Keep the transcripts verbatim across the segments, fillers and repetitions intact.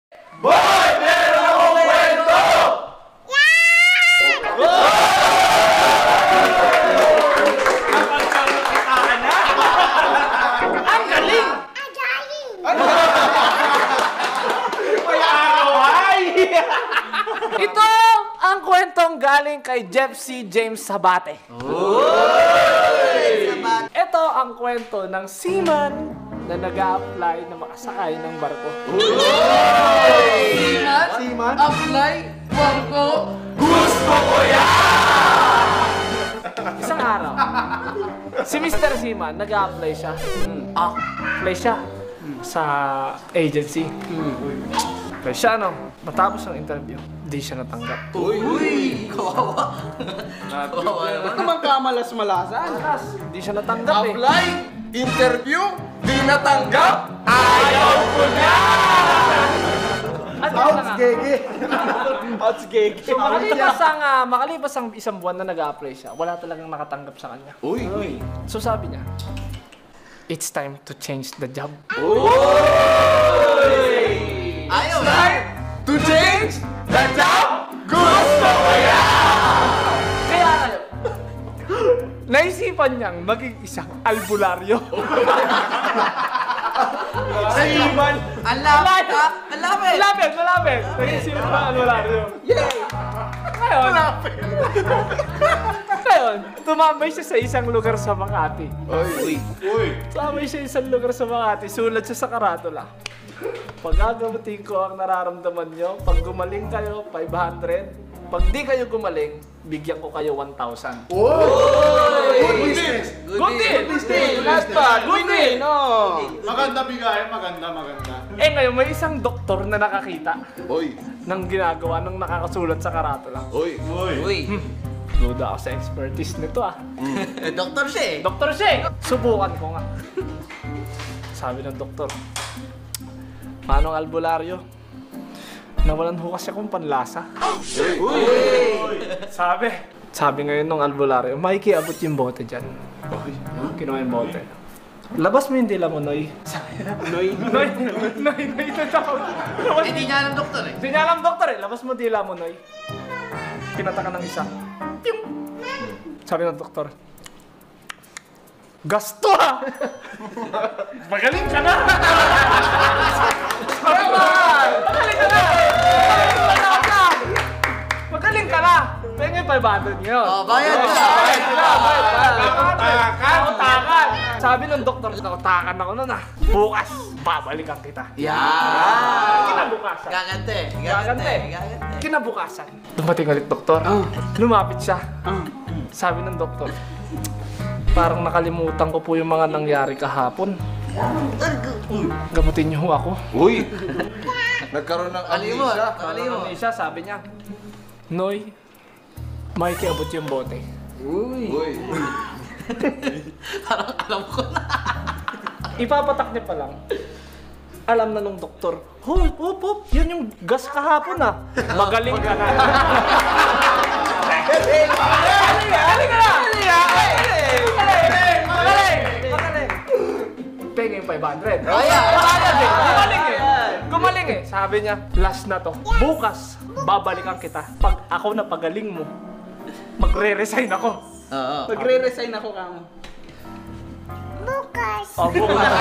Boy, meron akong kwento! Ang galing! Ang galing! May araway! Ito ang kwentong galing kay Jeff C. James Sabate. Ito ang kwento ng seaman na nag-a-apply na makasakay ng barko. Seaman? Seaman? Apply? Barko? Gusto ko yan! Isang araw, si Mister Seaman, nag-a-apply siya. Ah, apply siya sa agency. Apply siya, no? Matapos ng interview, di siya natanggap. Uy! Uy! Kawawa! Kawawa naman. Ba't naman kamalas-malasan? Alas, di siya natanggap eh. Apply, interview, di natanggap, ayaw ko na! At yun na nga. gege. Outs gege. So makalipas ang, uh, makalipas ang isang buwan na nag-a-apply siya, wala talagang nakatanggap sa kanya. Uy! Uy! So sabi niya, it's time to change the job. Ayaw! Time to change the job! Gusto ko yan! Kaya ngayon, naisipan niyang maging isang albularyo. Seaman! Ang lapit ha! Ang lapit! Malapit, malapit! Naisipan ng albularyo. Yay! Ngayon, ngayon, tumambay siya sa isang lugar sa Makati. Uy! Uy! Tumambay siya sa isang lugar sa Makati, sulat siya sa karatula. Pag gagamutin ko ang nararamdaman nyo, pag gumaling kayo, five hundred. Pag di kayo gumaling, bigyan ko kayo one thousand. Good business! Good deal! Good deal! Not bad! Good deal! No! Maganda bigay, maganda, maganda. Eh ngayon, may isang doktor na nakakita Uy! ng ginagawa ng nakakasulat sa karatula. Uy! Uy! Uy! Duda ako sa expertise nito ah. Doktor siya eh! Doktor siya eh! Subukan ko nga. Sabi ng doktor, Manong albularyo, nawalan ho kasi akong panlasa. Uy! Sabi, sabi ngayon ng albularyo, makikiabot yung bote dyan. Kinuha yung bote. Labas mo yung dila mo, Noy. Noy? Noy, Noy, Noy, ito daw. Hindi niya alam doktor eh! Hindi niya alam, doktor eh. Labas mo dila mo, Noy. Pinataka ng isa. Piyum! Sabi ng doktor, gasto ah! Magaling ka na! Magaling ka na! Magaling ka na! Magaling ka na! Pengen five hundred ngayon. Oh, bayad ka! Bayad ka na! Bayad ka na! Nakutakan! Nakutakan! Sabi ng doktor, nakutakan ako nun ah. Bukas, babalikan kita. Yan! Kinabukasan. Gagante! Gagante. Gagante! Kinabukasan. Dumating ulit doktor. Lumapit siya. Sabi ng doktor, parang nakalimutan ko po yung mga nangyari kahapon. Gamutin niyo ho ako. Uy! Nagkaroon ng Kalimot! amnesia. Kalimot! Ano siya, sabi niya, Noy, makikiabot yung bote. Uy! Uy! Parang alam ko na! Ipapatak niya pa lang. Alam na nung doktor, hop, hop, hop, yun yung gas kahapon ah. Magaling ka na. Magaling ka! Magaling ka! Magaling ka! Magaling! Magaling! Magaling! Pengen yung five hundred. Ayan! Ayan eh! Gumaling eh! Gumaling eh! Sabi niya, last na to. Bukas, babalikan kita. Pag ako na pagaling mo, magre-resign ako. Oo. Magre-resign ako kamo. Bukas. Oh, bukas.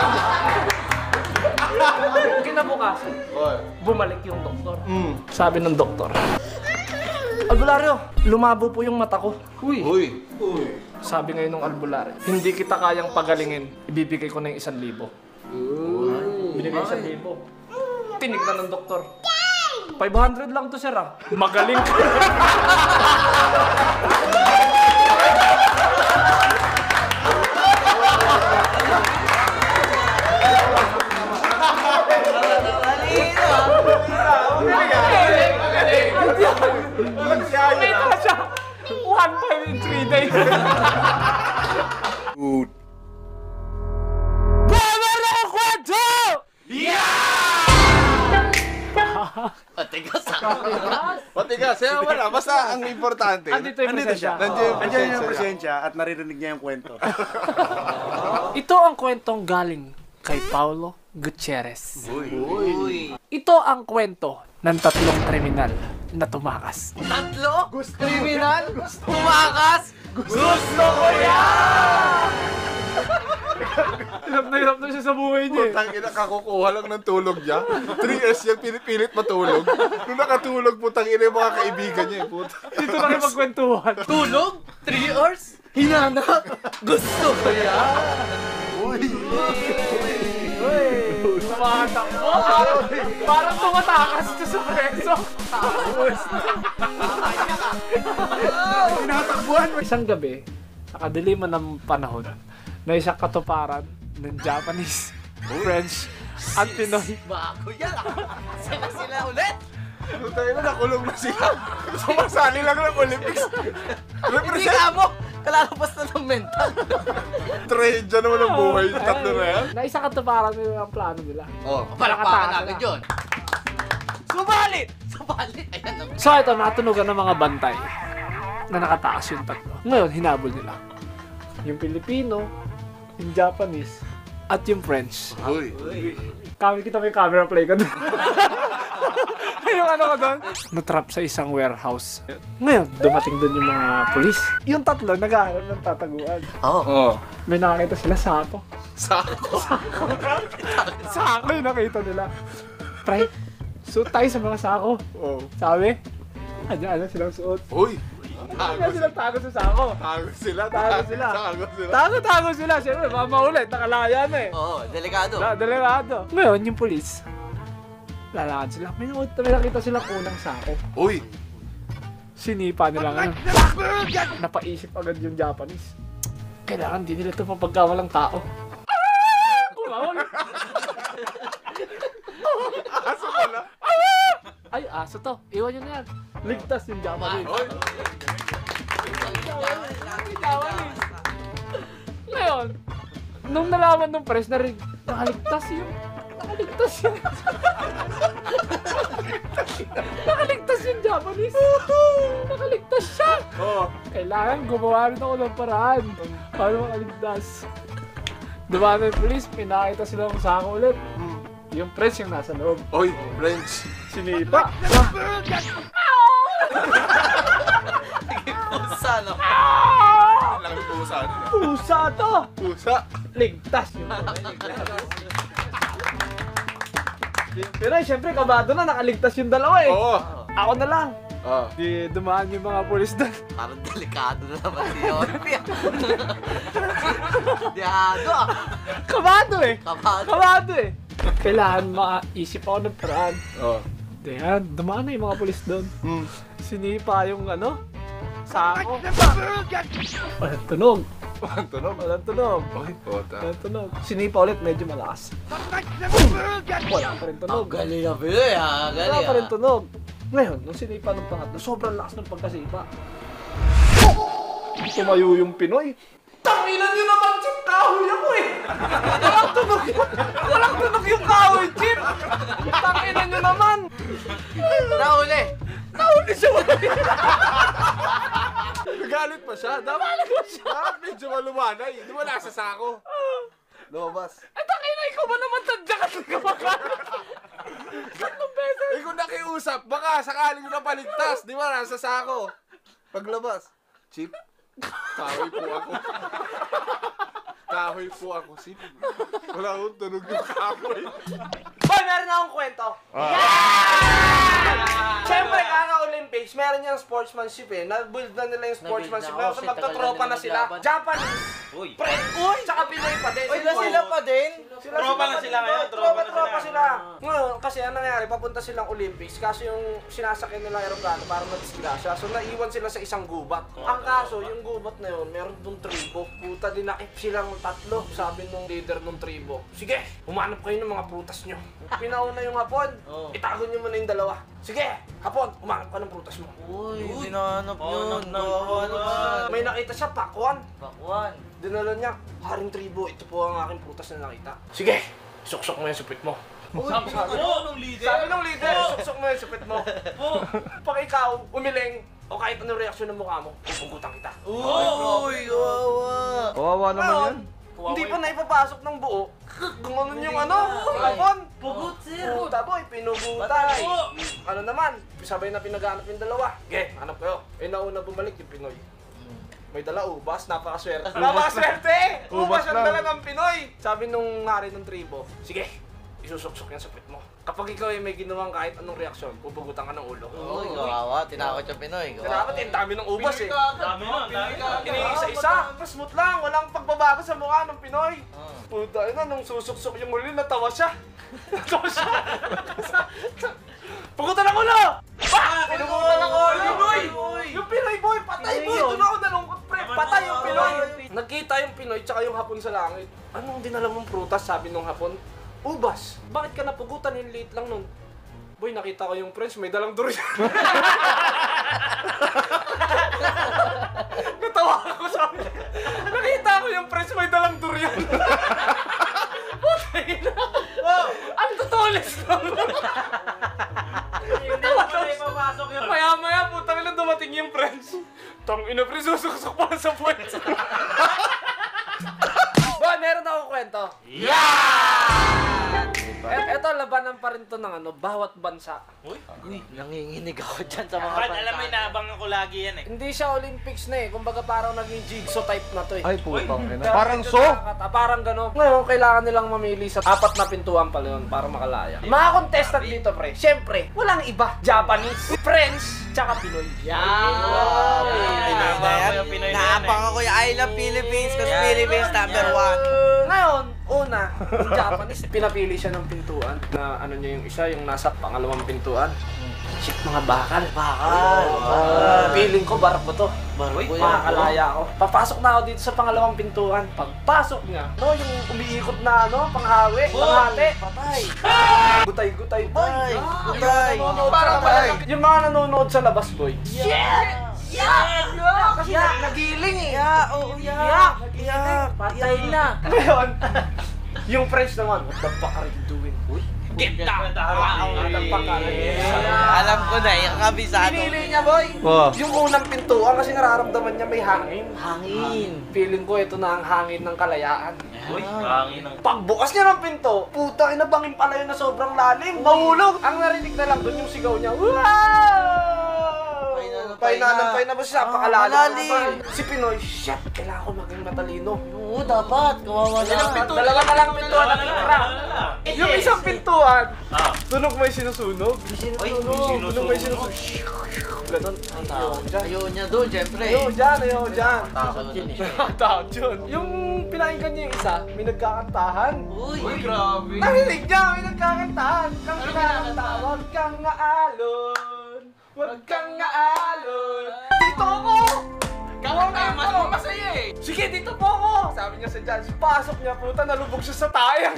Kinabukasan, Uy! bumalik yung doktor. Mm. Sabi ng doktor, albularyo, lumabo po yung mata ko. Uy! Uy! Sabi ngayon ng albularyo, hindi kita kayang pagalingin, ibibigay ko na yung isang libo. Binigay isang libo. Tinignan ng doktor. five hundred lang to, sir ah. Magaling ka. Kumita siya. one five in three days. Good. Bumar na ang kwento! Patigas ako! Pati ka, siya wala. Basta ang importante. Andito yung presensya. Nandiyan yung Andiyan yung presensya. presensya at naririnig niya yung kwento. Ito ang kwentong galing kay Paulo Gutierrez. Uy. Ito ang kwento ng tatlong kriminal na tumakas. Tatlo? Criminal? Tumakas? Gusto ko yan! Hirap na hirap na siya sa buhay niya. Putang ina, kakukuha lang ng tulog niya. three years yung pinipilit matulog. Nung nakatulog, putang ina yung mga kaibigan niya. Eh, puta. Dito na kayo magkwentuhan. Tulog? Three hours? Hinanak? Gusto ko yan! Uy! Tumatakbo. Parang, parang tumatakas siya sa preso. Tinatakbuhan mo! Isang gabi, nakadiliman ng panahon, na isang katuparan ng Japanese, French, at Pinoy. Bago yan ah! Sila sila ulit! Putang ina, nakulong na sila. Sumasali lang ng Olympics. Hindi Represent! ka mo! Kalalapas na ng mental! Trahedya naman ang buhay yung tatlo na yan. Na isang katuparan nila ang plano nila. Oh, palakpakan natin yun! Subalit! Subalit! Ayan ang... So ito, natunugan ng mga bantay na nakataas yung tatlo. Ngayon, hinabol nila. Yung Pilipino, yung Japanese, at yung French. Uy! Kami kita may camera play ka doon. Yung ano ko doon? Natrap sa isang warehouse. Ngayon, dumating doon yung mga polis. Yung tatlo, naghahanap ng tataguan. Oh. Oh. May nakakita sila sako. Sako. Sako yung nakita nila. Pre, suot tayo sa mga sako. Oh. Sabi, ano silang suot. Uy! Ano silang tago sa sako. Tago sila. Tago sila. Tago sila. Tago-tago sila. Siyempre, mamaulit. Nakalaya na eh. Oo, delikado. Na, delikado. Ngayon, yung polis, lalakad sila. May, may nakita silang unang sako. Uy! Sinipa nila ngayon. Napaisip agad yung Japanese. Kailangan din nila ito mapagkawalang tao. Kumawag. Aso pala. Ay, aso to. Iwan nyo na yan. Ligtas yung Japanese. Uy! Ngayon, nung nalaman ng press na rin, nakaligtas yun. Nakaligtas yun. Nakaligtas yung Japanese. Nakaligtas siya. Oh. Kailangan gumawa rin ako ng paraan. Paano makaligtas? Dumaan ng police, pinakita sila ng sako ulit. Yung press yung nasa loob. Uy! French! Sinipa. Pusa, no? Ang laki pusa nila. Pusa to! Pusa! Ligtas yun. Pero siyempre, kabado na, nakaligtas yung dalawa eh. Oo! Ako na lang. Oh. Di dumaan yung mga pulis doon. Parang delikado na naman si Olympia. Diyado ah. Kabado eh. Kabado. Kabado eh. Kailangan makaisip ako ng paraan. Oh. Diyan, dumaan na yung mga pulis doon. Hmm. Sinipa yung ano, sako. Walang tunog. Ang tunog. Walang tunog. Uy! Puta. Walang tunog. Sinipa ulit, medyo malakas. Wala pa rin tunog. Ang galing na Pinoy ah. Wala Galing pa rin ah. tunog. Ngayon, nung sinipa ng pangatlo, sobrang lakas ng pagkasipa. Tumayo yung Pinoy. Tanginan nyo naman, Chip! Kahoy ako eh! Walang tunog yung... Walang tunog yung kahoy, Chip! Tanginan nyo naman! Nahuli. Nahuli siya wala. Nagalit pa siya. Dapat Nagalit siya. Dapat medyo malumanay. Di ba nasa sako? Lumabas. Eh, tangina, ikaw ba naman tadya ka sa kamakalit? Tatlong beses. Eh kung nakiusap, baka sakaling mo na paligtas. Di ba nasa sako? Paglabas. Chip, kahoy po ako. Kahoy po ako, Chip. Wala akong tunog yung kahoy. Boy, meron akong kwento. Siyempre, kaka-Olympics, meron yung sportsmanship eh. Na-build na nila yung sportsmanship. Na-build na, Tapos kasi magtatropa tagal na na sila. nilalaban. Japanese, Uy. French, uy, tsaka Pinoy pa din. Uy, sila pa din? Tropa na sila ngayon. Tropa, tropa sila. Ngayon, kasi ang nangyari, papunta silang Olympics. Kaso yung sinasakyan nila aeroplano parang nadisgrasya. So naiwan sila sa isang gubat. Ang kaso, yung gubat na yun, meron dong tribo. Puta, dinakip silang tatlo. Sabi nung leader ng tribo, sige, humanap kayo ng mga prutas nyo. Pinauna yung hapon, itago nyo muna yung dalawa. Sige, hapon, humanap ka ng prutas mo. Uy, dinahanap yun. Kawawa naman. May nakita siya, pakwan. Bakwan. Dinala niya, haring tribo, ito po ang aking prutas na nakita. Sige, suksok mo yung supit mo. Sabi nung leader. Sabi ng leader, suksok mo yung supit mo. Pag ikaw, umiling, o kahit anong reaksyon ng mukha mo, pupugutan kita. Uy, kawawa. Kawawa Ngayon, Hindi pa naipapasok ng buo. Gumanon yung ano, hapon. Pugut, sir. Puta boy, pinugutay. Ano naman, sabay na pinaghanap yung dalawa. Ge, hanap kayo. Eh nauna bumalik yung Pinoy. May dala ubas, napakaswerte. Napakaswerte! Ubas ang dala ng Pinoy! Sabi nung hari ng tribo, sige, isusuksok yan sa pit mo. Kapag ikaw ay may ginawang kahit anong reaksyon, pupugutan ka ng ulo. Uy, kawawa. Tinakot yung Pinoy. Kailangan din, dami ng ubas eh. Dami nun, dami nun. Iniisa-isa, smooth lang, walang pagbabago sa mukha ng Pinoy. Puta, ina, nung susuksok yung huli, natawa siya. Natawa siya. Pugutan ng ulo! Bah! Pinugutan ng ulo! Boy! Yung Pinoy boy, patay boy! Doon ako nalungkot pre, patay yung Pinoy! Nagkita yung Pinoy tsaka yung hapon sa langit. Anong dinala mong prutas, sabi nung hapon? Ubas! Bakit ka napugutan? Yung late lang nun. Boy, nakita ko yung friends, may dalang durian. Natawa ako, sabi niya. Nakita ko yung friends, may dalang durian. Putay na. Ang tutulis lang. Maya-maya, putang ina, dumating yung friends. Tang ina, pre, susuksok pa sa puwet. Ba, meron akong kwento. Et, eto, labanan pa rin to ng ano, bawat bansa. Uy, nanginginig ako dyan sa mga Brad, alam mo, inaabang ako lagi yan eh. Hindi siya Olympics na eh, kumbaga parang naging jigsaw type na to eh. Ay, putang ina. Kaya Parang medyo so? nakakata- Parang gano'n. Ngayon, kailangan nilang mamili sa apat na pintuan pala yun para makalaya. Mga contestant dito, pre. Siyempre, walang iba. Japanese, French, tsaka Pinoy. Pinoy na yan. Naapang ako yung I love Philippines kasi Philippines number one. Ngayon, una, yung Japanese, pinapili siya ng pintuan na ano niya yung isa, yung nasa pangalawang pintuan. Shit, mga bakal. Bakal. Uh, feeling ko, barko to. Barko yan. Makakalaya ako. Papasok na ako dito sa pangalawang pintuan. Pagpasok niya, no, yung umiikot na, ano, panghawi, panghati. Patay. Gutay-gutay, boy. Ay, Ah, gutay. yung mga nanonood Parang sa labas- patay. Yung mga nanonood sa labas, boy. Shit! Yak! Yak! Kasi nagiling eh. Yeah, oo, yeah. Yak! Yeah. Patay na. Ngayon, yung French naman, what the fuck are you doing? Uy, Get down! what the fuck are you doing? Alam ko na, yung kabisado. Pinili niya, boy. Oh. Yung unang pintuan kasi nararamdaman niya may hangin. Hangin. Feeling ko ito na ang hangin ng kalayaan. Uy, hangin ng... Pagbukas niya ng pinto, puta, inabangin pala yun na sobrang lalim. Mahulog. Ang narinig na lang doon yung sigaw niya. Wow! Paina na, Paina na ba siya? Ah, Pakalalim. malalim. Si Pinoy, shit, kailangan ko maging matalino. Oo, dapat. Kawawa na. Dalawa na lang pintuan na titira. Yung isang pintuan, Ah. tunog may sinusunog. Uy, Tunog may sinusunog. Ganon. Ayaw ayaw niya doon, syempre. Ayaw dyan, ayaw dyan. Takot yun eh. Takot yun. Yung pinakinggan niya yung isa, may nagkakantahan. Uy, grabe. Narinig niya, may nagkakantahan. Kang kinakanta, wag kang ngaalon. Wag kang ngaalon. Dito ako! Kakanta yung mas masaya eh. Sige, dito po ako! Sabi niya sa judge. Pasok niya, puta, nalubog siya sa tayang.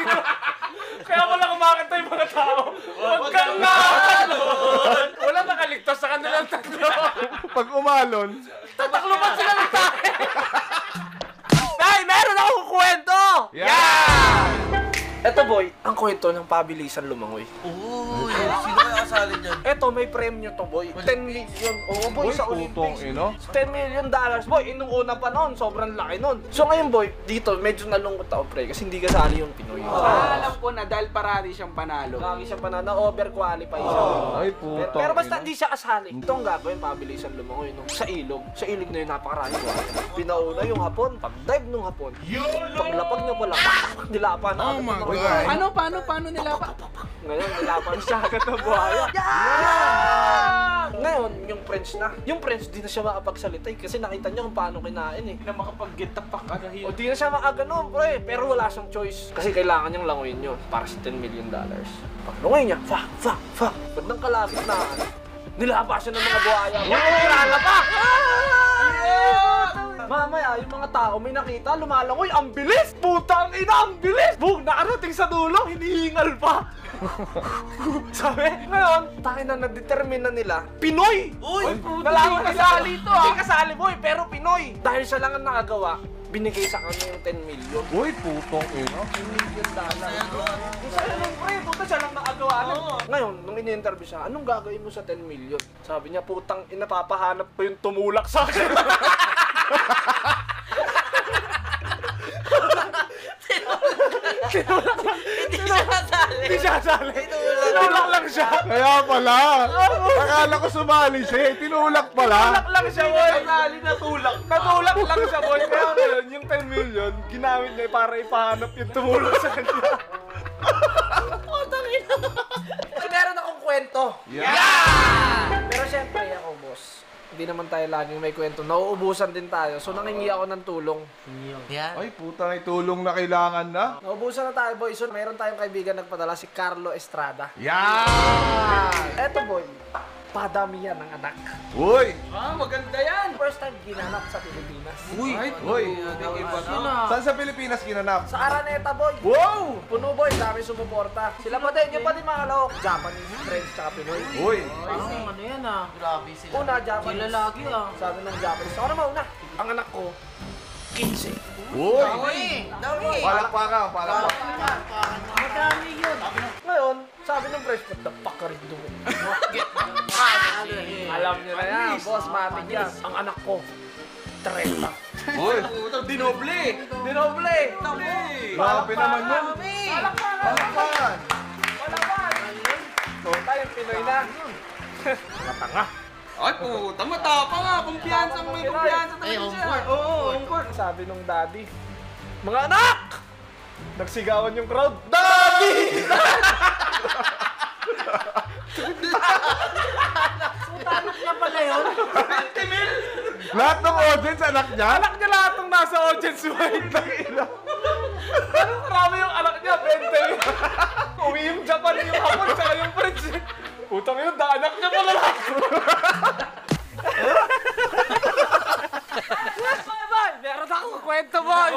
Kaya wala kumakanta yung mga tao. Wag kang ngaalon! Wala nakaligtas sa kanilang tatlo. Pag umalon, Tatakluban sila ng tayo! Tay, meron akong kwento! yeah! Eto boy, ang kwento ng pabilisan lumangoy. uy, sino kaya kasali dyan? Eto, may premyo to boy. ten million. Oo boy, Uy, sa putong Olympics. ino. ten million dollars boy. Inung una pa noon, sobrang laki noon. So ngayon boy, dito medyo nalungkot ako pre kasi hindi kasali yung Pinoy. Alam ko na dahil parati siyang panalo. Lagi siya pa na na-overqualify siya. Ay, Pero, putong pero basta ino. hindi siya kasali. Ito ang gagawin, pabilisan lumangoy no? Sa ilog. Sa ilog na yun, napakarami ko. Pinauna yung hapon, pag-dive nung hapon. Paglapag niya pala, nilapan na. Oh my God. Paano, paano, paano nila pa? Ngayon, nilapan siya agad ng buhaya. Yeah! Ngayon, yung French na. Yung French, di na siya makapagsalita eh, kasi nakita niya kung paano kinain eh. Na makapag-get the fuck out of here. O di na siya makaganon, pre. Pero wala siyang choice. Kasi kailangan niyang langoyin yun para sa ten million dollars. Pag langoy niya, fuck, fuck, fuck. Pag nang kalapit na, nilaba siya ng mga buhaya. Nilala pa! Mamaya, yung mga tao may nakita, lumalangoy, ang bilis! Putang ina, ang bilis! Boom, nakarating sa dulo, hinihingal pa! Sabi, ngayon, tayo na na-determine na nila, Pinoy! Uy! Nalaman kasali ito ah! Hindi kasali boy, pero Pinoy! Dahil siya lang ang nakagawa, binigay sa kanya yung ten million. Uy, putong ino. ten million dollars. Isa lang pre, puta siya lang nakagawa. Oh. Ngayon, nung ini-interview siya, anong gagawin mo sa ten million? Sabi niya, putang ina, papahanap ko yung tumulak sa akin. Hindi siya nasali. Hindi siya sali. Tinulak lang siya. Kaya pala. Akala ko sumali siya eh. Tinulak pala. Tinulak lang siya, boy. Nasali, natulak. Natulak lang siya, boy. Kaya ngayon, yung ten million, ginamit niya para ipahanap yung tumulong sa kanya. Meron akong kwento. Yeah! Pero syempre ako, boss. Hindi naman tayo laging may kwento. Nauubusan din tayo. So nangingi ako ng tulong. Yan. Ay, puta, may tulong na kailangan na. Nauubusan na tayo, boy. So mayroon tayong kaibigan nagpadala, si Carlo Estrada. Yeah! Eto, boy. Padamihan ng anak. Uy! Ah, maganda yan. First time ginanap sa Pilipinas. Uy! Uy! Saan sa Pilipinas ginanap? Sa Araneta, boy. Wow! Puno, boy. Dami sumuporta. Sila pa din. Yung pa din mga kalahok. Japanese, French, tsaka Pinoy. Uy! Parang ano yan ah. Grabe sila. Una, Japanese. Sila lagi ah. Sabi ng Japanese. Ako na mauna. Ang anak ko, fifteen. Uy! Dami. Palakpakan, palakpakan. Madami yun. Ngayon, sabi ng French, what the fuck are you doing? Alam niyo na yan, boss, matik yan. Ang anak ko, thirty. Uy! Dinoble. Dinoble! Grabe naman yun. Palakpakan! Palakpakan! Palakpakan! So, tayong Pinoy na. Matanga. Ay, puta, matapang nga. Kumpiyansa, may kumpiyansa talaga siya. Oo, on court. Sabi nung daddy, mga anak! Nagsigawan yung crowd. Daddy! Anak niya pala yun. Lahat ng audience, anak niya? Anak niya lahat ng nasa audience wide. Ano karami yung anak niya, twenty. Uwi yung Japan, yung Hapon, saka yung French. Utang yun, da anak niya pala lahat. Boy, boy! Meron akong kwento, boy!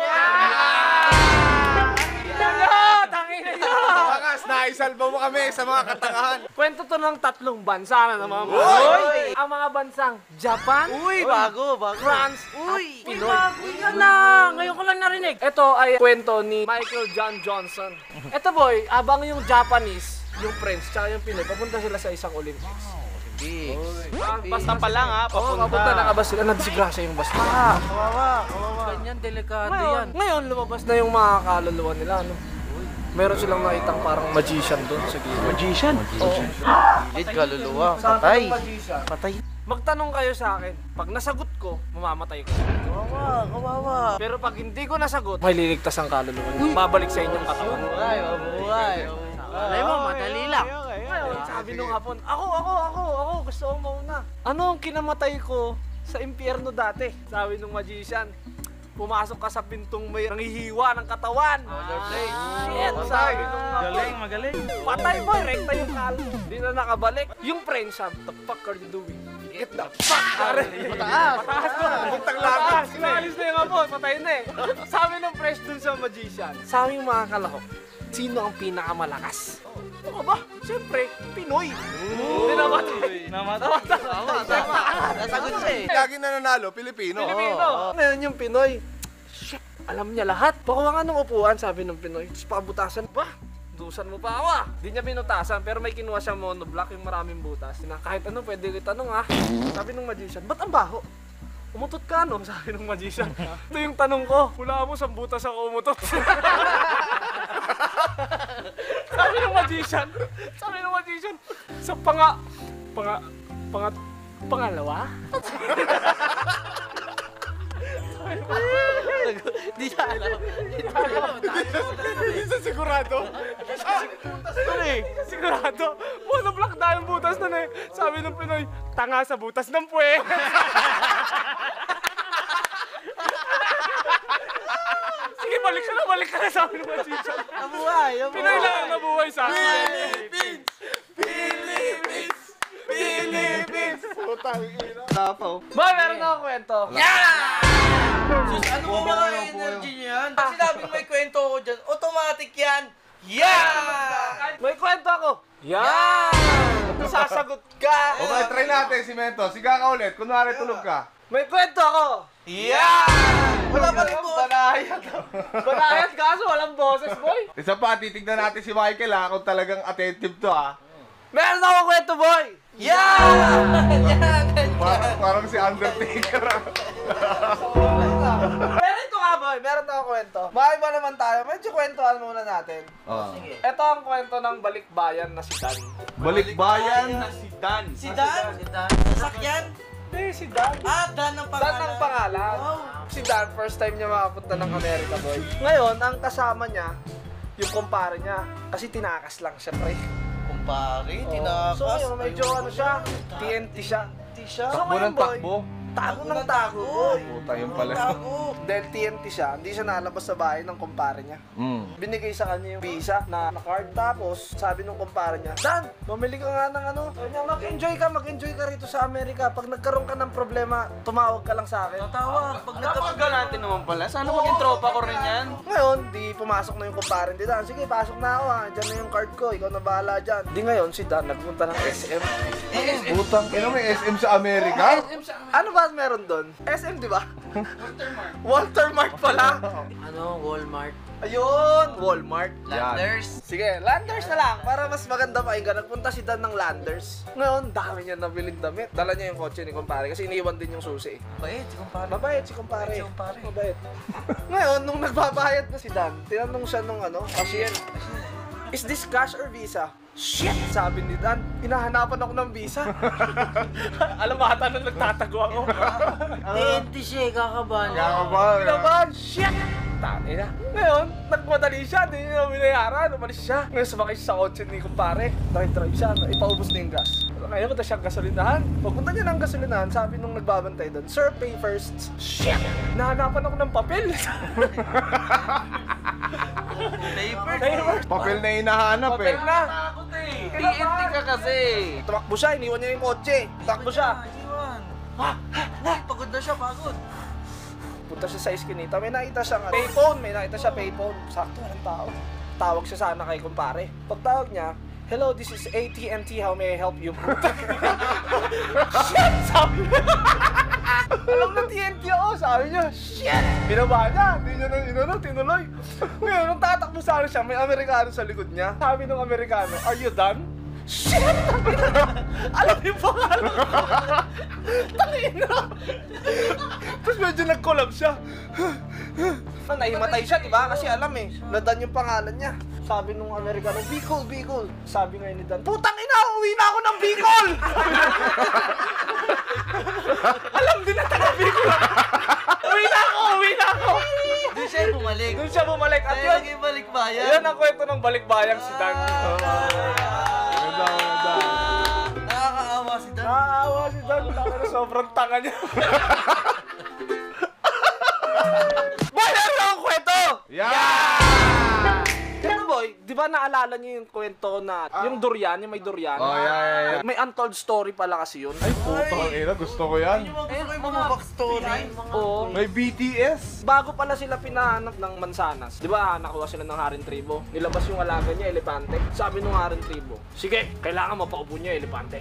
Bakas, naisalba mo kami sa mga katangahan. Kwento to ng tatlong bansa na naman. Boy! Ang mga bansang Japan, Uy, bago, bago. France, Uy. at Pinoy. Yan na. Ngayon ko lang narinig. Ito ay kwento ni Michael John Johnson. Ito, boy, abang yung Japanese, yung French, tsaka yung Pinoy, papunta sila sa isang Olympics. Basta pa lang ha, Oo, papunta na kabas sila, nadisgrasya yung basta. Ganyan, delikado Ngayon, yan. ngayon, lumabas na yung mga kaluluwa nila, no? Meron silang nakitang parang magician doon sa gilid. Magician? Oo. Gilid, kaluluwa. Sabi Patay. ng magician, Patay. magtanong kayo sa akin. Pag nasagot ko, mamamatay ko. Kawawa, kawawa. Pero pag hindi ko nasagot, may liligtas ang kaluluwa niyo. Babalik sa inyong katawan. Buhay, mabuhay. Alay mo, madali lang. Ngayon, sabi nung hapon, ako, ako, ako, ako, gusto ko mauna. Ano ang kinamatay ko sa impyerno dati? Sabi nung magician, pumasok ka sa pintong may nangihiwa ng katawan. Shit, sabi nung hapon. magaling. Patay boy, rekta yung kalo. Hindi na nakabalik. Yung friend, sabi, the fuck are you doing? Get the fuck out of here. Mataas. Mataas na. Buntang lakas. Mataas. Inalis na yung hapon, patay na eh. Sabi ng fresh dun sa magician, sa aming mga kalahok, sino ang pinakamalakas? Ano ba? Siyempre, Pinoy. Hindi namatay. Namatay. Nasagot siya eh. Lagi nananalo, Pilipino. Pilipino. Ngayon yung Pinoy, shit, alam niya lahat. Pakuha nga ng upuan, sabi ng Pinoy. Tapos pabutasan pa. Dusan mo pa ako ah. Di niya binutasan, pero may kinuha siyang monoblock, yung maraming butas. Na kahit ano, pwede ko itanong ah. Sabi ng magician, ba't ang baho? Umutot ka no? Sabi ng magician. Ito yung tanong ko. Wala mo sa butas ako umutot. Sabi ng magician. Sabi ng magician. Sa panga... Panga... Panga... Pangalawa? Di siya alam. Hindi sa sigurado. Sigurado. Monoblock dahil butas na eh. Sabi ng Pinoy, tanga sa butas ng puwe. Sige, balik ka na, balik ka na, sabi ng magician. Nabuhay, Pinoy lang ang nabuhay sa akin. Philippines! Philippines! Philippines! Putang ina. Tapaw. Boy, meron akong kwento. Sus, ano ba mga energy niyo yan? Pag sinabing may kwento ko dyan, automatic yan. Yeah! May kwento ako. Yan! Sasagot ka. Okay, try natin si Mento. Siga ka ulit. Kunwari tulog ka. May kwento ako. Yeah! Wala pa rin po. Banayad. Banayad kaso walang boses, boy. Isa pa, titignan natin si Michael ha, kung talagang attentive to ha. Meron akong kwento, boy. Yeah! Yeah! Parang, parang si Undertaker ha. Pero ito nga, boy. Okay, meron na ako kwento. Makaiba naman tayo. Medyo kwentuhan muna natin. Ah. Ito ang kwento ng balikbayan na si Dan. Balikbayan. Si Dan. Si Dan? Si Dan. Sasakyan? Hindi, si Dan. Ah, Dan ang Dan pangalan. ang pangalan. Wow. Si Dan, first time niya makapunta ng America, boy. Ngayon, ang kasama niya, yung kumpare niya. Kasi tinakas lang siya, pre. Kumpare, Oo. tinakas. So ngayon, medyo ano siya, T N T siya. T siya. So, Takbo ngayon, ng boy, takbo. Tago ng tago, boy. Puta yun pala. Tago. Dahil T N T siya, hindi siya nalabas sa bahay ng kumpare niya. Mm. Binigay sa kanya yung visa na, na card. Tapos, sabi nung kumpare niya, Dan, mamili ka nga ng ano. Sabi niya, mag-enjoy ka, mag-enjoy ka rito sa Amerika. Pag nagkaroon ka ng problema, tumawag ka lang sa akin. Tatawag. Pag nagka... Napakagala natin naman pala. Sana maging tropa ko rin yan. Ngayon, di pumasok na yung kumpare ni Dan. Sige, pasok na ako ha. Diyan na yung card ko. Ikaw na bahala dyan. Di ngayon, si Dan nagpunta ng S M. Putang ina, may S M sa Amerika? Ano ba meron doon? S M, di ba? Walter Mart pala. Ano, Walmart. Ayun, Walmart. Landers. Sige, Landers na lang. Para mas maganda pakinggan. Nagpunta si Dan ng Landers. Ngayon, dami niya nabiling damit. Dala niya yung kotse ni kumpare kasi iniwan din yung susi. Bait, si kumpare. Mabait si kumpare. Mabait si kumpare. Mabait. Ngayon, nung nagbabayad na si Dan, tinanong siya nung ano, cashier, is this cash or visa? Shit! Sabi ni Dan, hinahanapan ako ng visa. Alam mo, ata nung nagtatago ako. T N T siya, eh, kakabahan. Kakabahan. Naman, shit! Tangin na. Ngayon, nagmadali siya, hindi niya binayaran, umalis siya. Ngayon, sumakay siya sa kotse ni kumpare. Drive-drive siya, ipaubos na yung gas. Ngayon, punta siya gasolinahan. Pagpunta niya ng gasolinahan, sabi nung nagbabantay doon, Sir, pay first. Shit! Nahanapan ako ng papel. Paper. Paper. Papel na hinahanap eh. Papel na. T N T ka kasi. Tumakbo siya, iniwan niya yung kotse. Tumakbo siya. Iwan. Ha? Ha? Pagod na siya, pagod. Punta siya sa iskinita, may nakita siya nga. Payphone, may nakita siya payphone. Sakto, walang tao. Tawag siya sana kay kumpare. Pagtawag niya, hello, this is A T and T, how may I help you? Shit! Sabi niya. Alam na T N T ako, sabi niya, shit! Binaba niya, hindi niya na inano, tinuloy. Ngayon, nung tatakbo sana siya, may Amerikano sa likod niya. Sabi nung Amerikano, are you done? Shit! Alam niyo pa nga ano? Tangina! Tapos medyo nag-collab siya. Nahimatay siya, di ba? Kasi alam eh, na Dan yung pangalan niya. Sabi nung Amerikano, Bicol, Bicol. Sabi ngayon ni Dan, putang ina, uwi na ako ng Bicol! Alam din na taga Bicol. Uwi na ako, uwi na ako! Doon siya bumalik. Doon siya bumalik. At Ay, yun, naging balikbayan. yan ang kwento ng balikbayang si Dan. Ganda, ganda. Nakakaawa si Dan. Nakaawa si Dan, taka na sobrang tanga niya. Boy, ano ang kwento? Yeah! Ito boy, di ba naalala niyo yung kwento na, yung durian, yung may durian? Oh, yeah, yeah, yeah. May untold story pala kasi yun. Ay, putang ina, gusto ko yan. Gusto ko yung mga backstory. Oo. May B T S. Bago pala sila pinahanap ng mansanas, di ba nakuha sila ng haring tribo? Nilabas yung alaga niya, elepante. Sabi nung haring tribo, sige, kailangan mapaupo niya, elepante.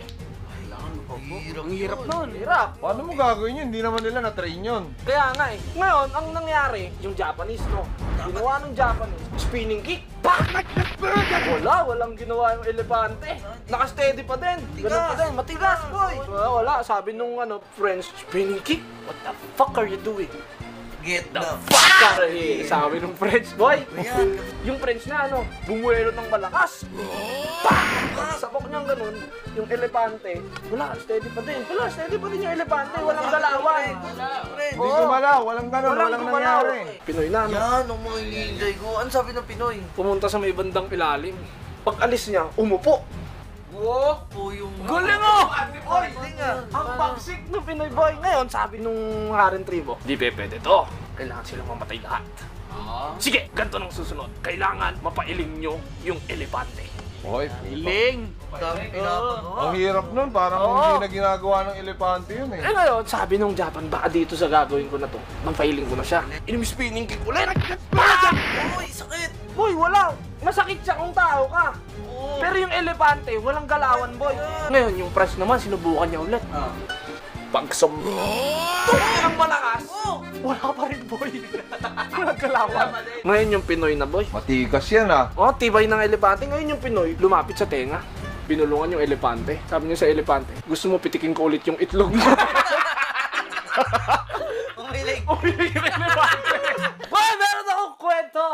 Ang hirap nun. Hirap. Paano mo gagawin yun? Hindi naman nila na-train yun. Kaya nga eh. Ngayon, ang nangyari, yung Japanese, no? Ginawa ng Japanese, spinning kick. Pak! Wala, walang ginawa yung elepante. Naka-steady pa din. Ganun pa din. Matigas, boy. Wala, wala. Sabi nung ano, friends, spinning kick? What the fuck are you doing? Get the Fuck are you? Sabi nung friends, boy. Ayan. Yung friends na ano, bumuelo ng malakas. Pak! Sabok niyang ganun, yung elepante, wala, steady pa din. Wala, steady pa din yung elepante. Walang galawan. Friend. Hindi gumalaw, walang ganun, walang, gumalaw. nangyari. Pinoy na, no? Yan, ang mga hinihintay ko. Ano sabi ng Pinoy? Pumunta sa may bandang ilalim. Pag alis niya, umupo. Wow! Po yung... Galing mo! Oy, hindi nga. Ang bagsik ng Pinoy boy. Ngayon, sabi nung Haring Tribo, di pe pwede to. Kailangan silang mamatay lahat. Sige, ganito nang susunod. Kailangan mapailing nyo yung elepante. Hoy, Iling. Dami pinapagawa. ang hirap nun. Parang Oo. hindi na ginagawa ng elepante yun eh. Eh ngayon, sabi nung Japan, baka dito sa gagawin ko na to, mapailing ko na siya. Inim-spinning kick ulit. Uy, sakit! Boy, wala. Masakit siya kung tao ka. Oo. Pero yung elepante, walang galawan, boy. Ngayon, yung press naman, sinubukan niya ulit. Pagsum... Tumingin ang malakas. Wala pa rin, boy. Walang galawan. Ngayon yung Pinoy na, boy. Matigas yan ah. Oh, tibay ng elepante. Ngayon yung Pinoy, lumapit sa tenga. Binulungan yung elepante. Sabi niya sa elepante, gusto mo pitikin ko ulit yung itlog mo. Umilig. Umilig yung elepante. Boy!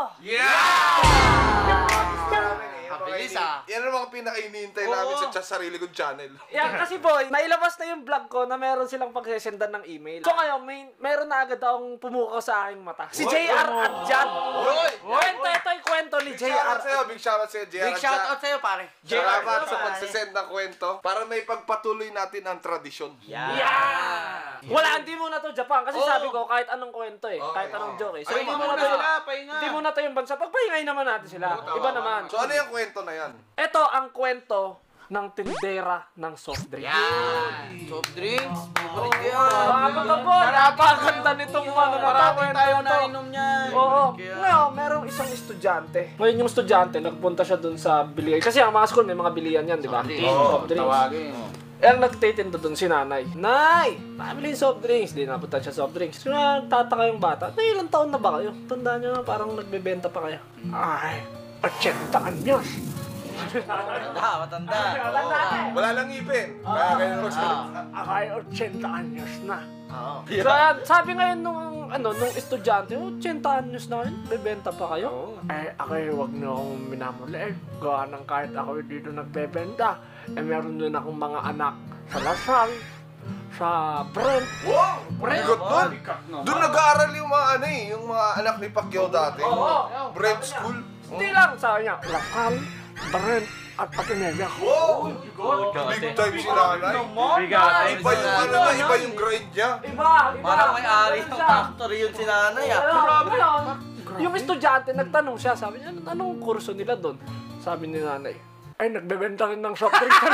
Mabilis ah. Yan ang mga pinaka-inihintay namin sa sa sarili kong channel. Yan kasi boy, nailabas na yung vlog ko na meron silang pagsesendan ng email. So ngayon, may, meron na agad akong pumukaw sa aking mata. Si J R Adjan. Kwento, ito yung kwento ni J Big shoutout R. sa'yo, big shoutout sa'yo, J R. Big shoutout sa'yo, pare. Salamat sa pagsasend ng kwento para may pagpatuloy natin ang tradisyon. Yeah! Wala, hindi muna to Japan. Kasi Oo. sabi ko, kahit anong kwento eh. Kahit anong joke eh. So, hindi muna to Sila, pahinga. Hindi muna to yung bansa. Pagpahingay naman natin sila. Iba naman. So ano yung kwento na yan? Ito ang kwento ng tindera ng soft drink. Soft drinks. Balik ko yan. Mga kapon, napakaganda nitong ano na Marami tayo to. na inom niyan. Oo. Ngayon, merong isang estudyante. Ngayon yung estudyante, nagpunta siya dun sa bilihan. Kasi ang mga school may mga bilihan yan, di ba? Soft drinks. Tawagin. Eh, ang nagtitinda dun si nanay. Nay! Pamili soft drinks. Di napunta siya soft drinks. So, nagtataka yung bata. Nay, ilang taon na ba kayo? Tandaan nyo na, parang nagbebenta pa kayo. Ay, eighty anyos. Matanda, matanda. Wala lang ngipin. Kaya ganyan magsalita. Ay, eighty anyos na. Oo. So, ayan, sabi ngayon nung, ano, nung estudyante, eighty anyos na kayo, bebenta pa kayo? Eh, ako huwag niyo akong minamuliin. Gawa ng kahit ako dito nagbebenta. Eh, meron din akong mga anak sa Lasal, sa Brent. Wow! Bigot doon. Doon nag-aaral yung mga ano eh, yung mga anak ni Pacquiao dati. Oo. Brent School. Hindi lang, sabi niya, Lasal, Brent, at Patinega. Wow! Big time si nanay. Iba yung ano na, iba yung grind niya. Iba, iba. Parang may-ari ng factory yun si nanay ah. Grabe yun. Yung estudyante, nagtanong siya, sabi niya, anong kurso nila doon? Sabi ni nanay, ay, nagbebenta rin ng soft drinks.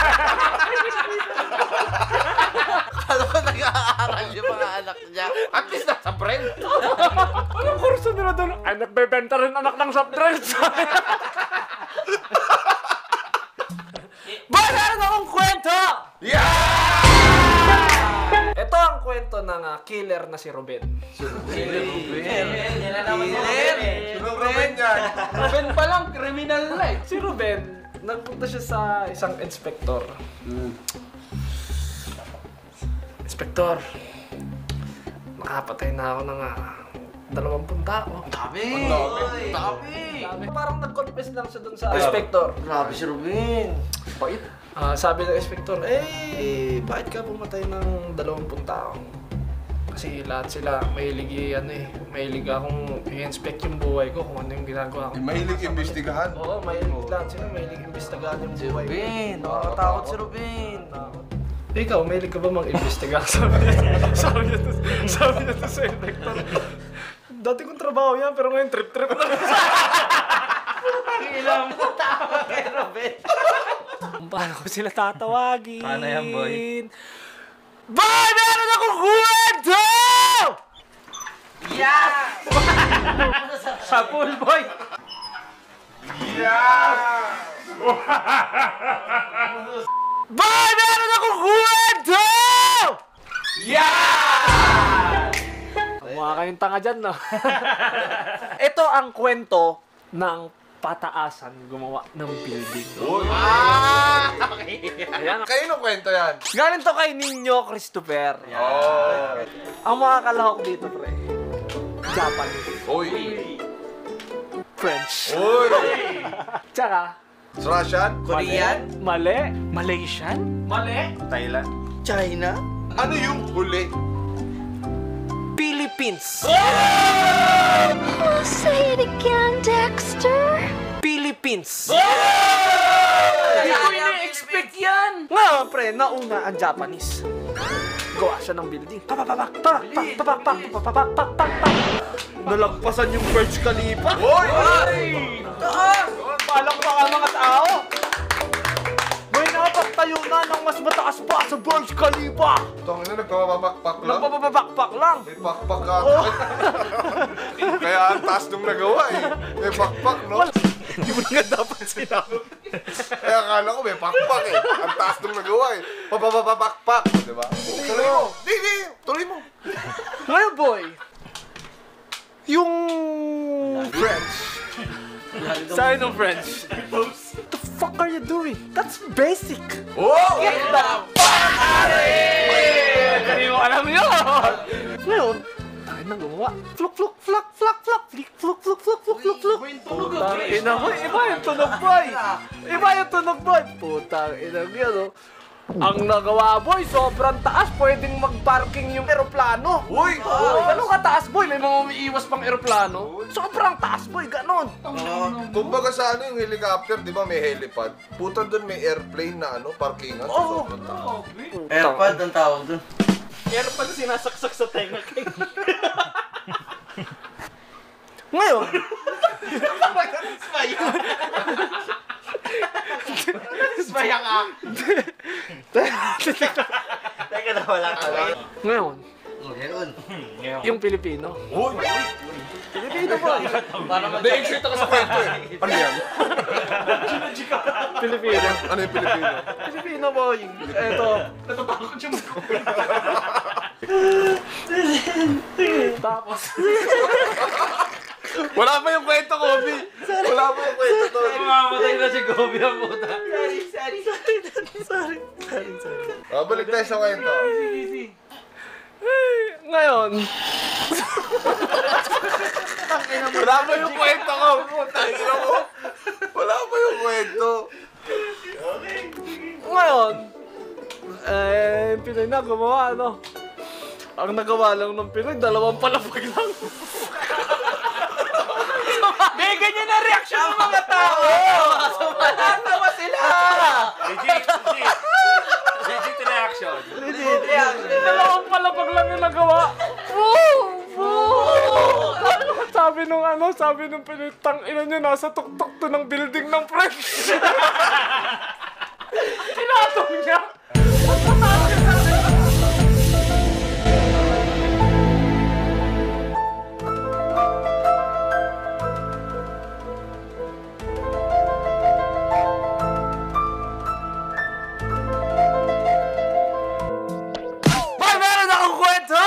Kala ko nag-aaral yung mga anak niya. At least nasa brand. Anong kurso nila doon? Ay, nagbebenta rin anak ng soft drinks. Ba, meron akong kwento! Yeah! Ito ang kwento ng ah, killer na si Ruben. Killer. Sunong Ruben yan. Ruben pa lang, criminal na eh. Si Ruben, nagpunta siya sa isang inspektor. Inspektor, nakapatay na ako ng ah, dalawampung tao. Dami. Dami. Parang nag-confess lang siya dun sa inspektor. Grabe si Ruben. Bait. Ah, sabi ng inspektor, eh, bakit ka pumatay ng dalawampung tao? Kasi lahat sila mahilig ano eh, mahilig akong i-inspect yung buhay ko kung ano yung ginagawa ko. Mahilig imbestigahan. Oo, mahilig lahat sila, mahilig imbestigahan yung Si buhay ko. Ruben. Nakakatakot si Ruben. Ikaw, mahilig ka ba mang-imbestiga? Sabi niya, sabi niya, to, sabi niya to sa inspector. Dati kong trabaho yan, pero ngayon trip-trip na. Ilang mo tao kay Ruben. Paano ko sila tatawagin? Paano yan, boy? Boy, meron akong kwento! Yeah! Sa pool boy. Boy, meron akong kwento! Mga kayong tanga dyan, no? Ito ang kwento ng pataasan gumawa ng building. Ayan. Kayo nung kwento yan? Galing to kay Ninyo Christopher. Oh. Ang mga kalahok dito, pre. Japanese. Uy. French. Uy. Tsaka, Russian? Korean? mali. Malaysian? Mali. Thailand? China? Ano yung huli? Philippines. Oh, say it again, Dexter. Philippines. Hindi ko ini-expect yan. Ngayon, pre, nauna ang Japanese. Gawa siya ng building. Papapak, papak, papak, papak, papak, papak, papak. Nalagpasan yung Burj Khalifa. Uy! Palang mga mga tao. May napagtayo na ng mas mataas pa sa Burj Khalifa. Itong ina, nagpapapakpak lang. Nagpapapakpak lang. May pakpak ka. Kaya ang taas nung nagawa eh. May pakpak, no? Hindi mo nga dapat sinabi. Kaya akala ko may pakpak eh. Ang taas nung nagawa eh. Papapapakpak. Diba? Tuloy mo. Di, di. Tuloy mo. Ngayon, boy. Yung French. Sabi ng French. What the fuck are you doing? That's basic. Oh! Get the fuck out of here! Hindi mo alam yun. Ngayon, ina gumawa. Fluk, fluk, flak, flak, flak, flik, fluk, fluk, fluk, fluk, fluk, fluk. Putang ina mo, iba yung tunog boy. Iba yung tunog boy. Putang ina mo yan, oh. Ang nagawa boy, sobrang taas. Pwedeng mag-parking yung eroplano. Uy! Oh, ganun kataas boy, may mga umiiwas pang eroplano. Sobrang taas boy, ganon. Kumbaga sa ano yung helicopter, di ba may helipad? Puta doon may airplane na ano, parkingan. Oo. Sobrang taas. Airpod ang tawag dun. Meron pa na sinasaksak sa tenga kay. Ngayon, Ismaya ka. Teka na, wala ka lang. ngayon, Ngayon. yung Pilipino. Uy! Pilipino boy. Na-excite ako sa kwento eh. Ano yan? Pilipino. Ano yung Pilipino? Pilipino boy. Eto. Natatakot yung Tapos, Wala pa yung kwento, Kobe! Wala pa yung kwento to. Mamamatay na si Gobi ang puta. Ah, balik tayo sa kwento. ngayon, Wala pa yung kwento ko. Tangina mo. Wala pa yung kwento. ngayon, eh, Pinoy na gumawa, ano? Ang nagawa lang ng Pinoy, dalawang palapag lang. May ganyan na reaksyon ng mga tao! Natatawa sila! Legit, legit. Legit reaction. Legit. Dalawang palapag lang yung nagawa. Woo! Woo! Sabi nung ano, sabi nung Pinoy, tangina nyo, nasa tuktok to ng building ng French. Tinatong niya. Boy, meron akong kwento!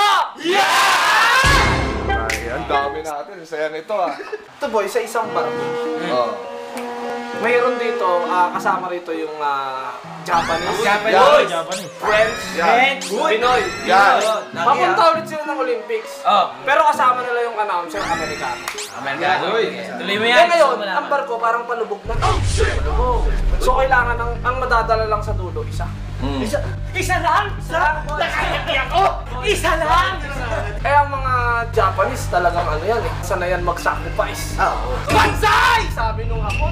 Ay, ang dami natin. Saya nito ah. Ito boy, sa isang bar. Oh. Mayroon dito, ah, kasama rito yung ah, Japanese, Japanese. Japanese. French, Yan. Pinoy. Yan. Papunta ulit sila ng Olympics. Oh. Pero kasama nila yung announcer, Amerikano. Amerikano. Tuloy mo Eh yan. ngayon, ang barko parang palubog na. Oh, palubog. So kailangan ng, ang madadala lang sa dulo, isa. Isa, isa lang? Isa lang? Nakakaiyak ako! Isa lang! Eh ang mga Japanese talagang ano yan eh, sanayan mag-sacrifice. Oo. Bansay! Sabi nung hapon.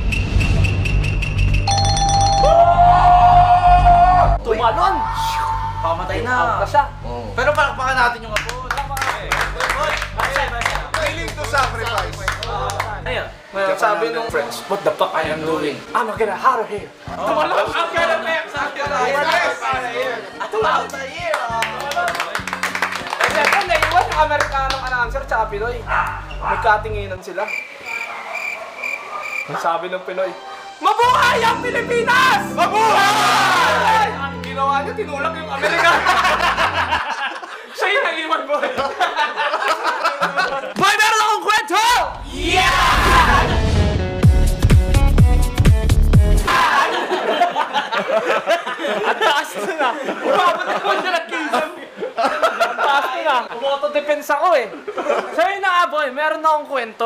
Tumalon! Pamatay Out na. na siya. Pero palakpakan natin yung hapon. Willing to sacrifice. Ayun. Ngayon, sabi nung friends, what the fuck I am doing? I'm gonna get out of here. Tumalon! I'm gonna make something out of here. Out of here! Eh, siyempre, naiwan yung Amerikanong announcer tsaka Pinoy. Nagkatinginan sila. Ang sabi ng Pinoy, mabuhay ang Pilipinas! Mabuhay! Ang ginawa niya, tinulak yung Amerikano. Siya yung naiwan, boy. Boy, meron akong kwento! At taas na na. Umabot ako na ng kisan. At taas na na. Umauto-defense ako eh. So yun na nga boy, meron na akong kwento.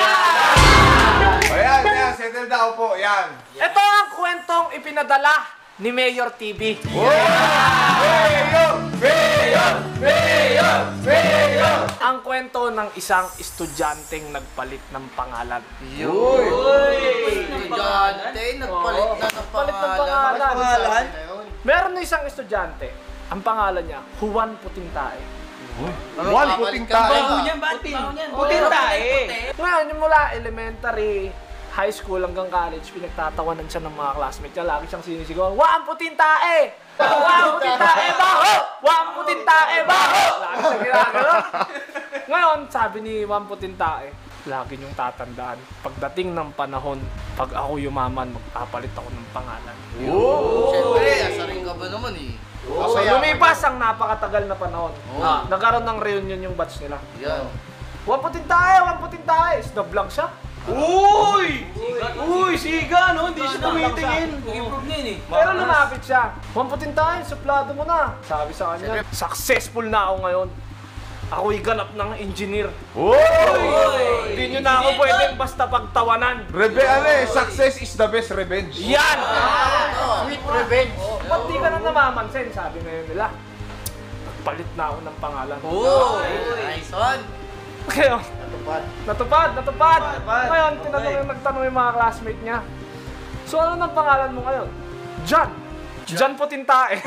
O yan, yan. Settle down po. Yan. Ito ang kwentong ipinadala ni Mayor T V. Mayor! Mayor! Mayor! Mayor! Ang kwento ng isang estudyanteng nagpalit ng pangalan. Uy! Estudyante, nagpalit na ng Palit ng pangalan. pangalan. Meron na isang estudyante. Ang pangalan niya, Juan Putintae. Juan puting tayo. Putin tayo. Ngayon, yung mula elementary, high school hanggang college, pinagtatawanan siya ng mga classmates niya. Lagi siyang sinisigaw, Juan Putintae! Juan Putintae baho! Juan Putintae baho! Lagi siyang ginagano. Ngayon, sabi ni Juan Putintae, lagi niyong tatandaan, pagdating ng panahon, pag ako yumaman, magpapalit ako ng pangalan. Siyempre, asarin ka ba naman eh. So, lumipas ang napakatagal na panahon. Ah, nagkaroon ng reunion yung batch nila. Yan. Juan Putintae! Juan Putintae! Snowvlog siya. Uy! Uy, siga, no? Hindi siya tumitingin. Improve na yun eh. Pero lumapit siya. Juan Putintae, suplado mo na. Sabi sa kanya, successful na ako ngayon. Ako'y ganap ng engineer. Uy! Hindi nyo na ako pwedeng basta pagtawanan. Rebe, ano eh, success is the best revenge. Yan! Sweet revenge. Ba't di ka na namamansin? Sabi ngayon nila. Palit na ako ng pangalan. Oh, nice one. Ngayon, Natupad. natupad, natupad! Natupad. Ngayon, tinanong yung nagtanong yung mga classmate niya. So ano ng pangalan mo ngayon? John! John Putintae.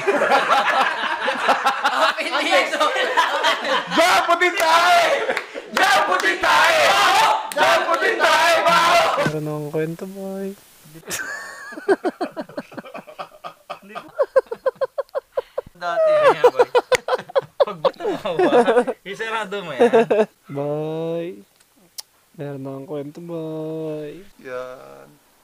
Apelido. Diyan, putin tayo! Diyan, putin tayo! Diyan, putin tayo! Meron akong kwento, boy. Dati. Pag bato mo ba? Isarado mo yan. Boy. Meron akong kwento, boy. Yan.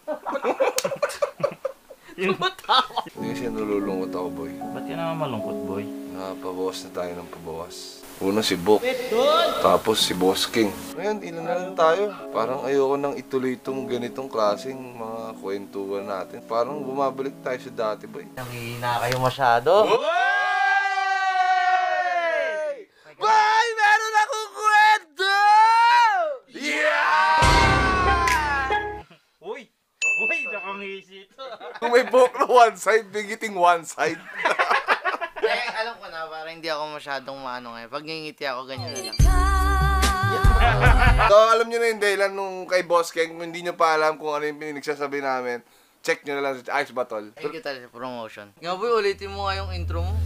Yung matawa. Hindi kasi nalulungkot ako, boy. Ba't ka naman malungkot, boy? Napabawas na tayo ng pabawas. Una si Bok, tapos si Boss King. Ngayon, ilan na lang tayo. Parang ayoko nang ituloy itong ganitong klaseng mga kwentuhan natin. Parang bumabalik tayo sa dati, boy. Nangihina kayo masyado. Boy, meron akong kwento! Yeah! Uy! Uy! Nakangisi ito. Kung may Bok na one side, bigiting one side. Eh, alam ko na, parang hindi ako masyadong maano ngayon. Pag ngingiti ako, ganyan na lang. So, alam nyo na yung dahilan nung kay Boss King. Kung hindi nyo pa alam kung ano yung pinagsasabi namin, check nyo na lang sa Ice Battle. Thank you talaga sa promotion. Nga boy, ulitin mo nga yung intro mo.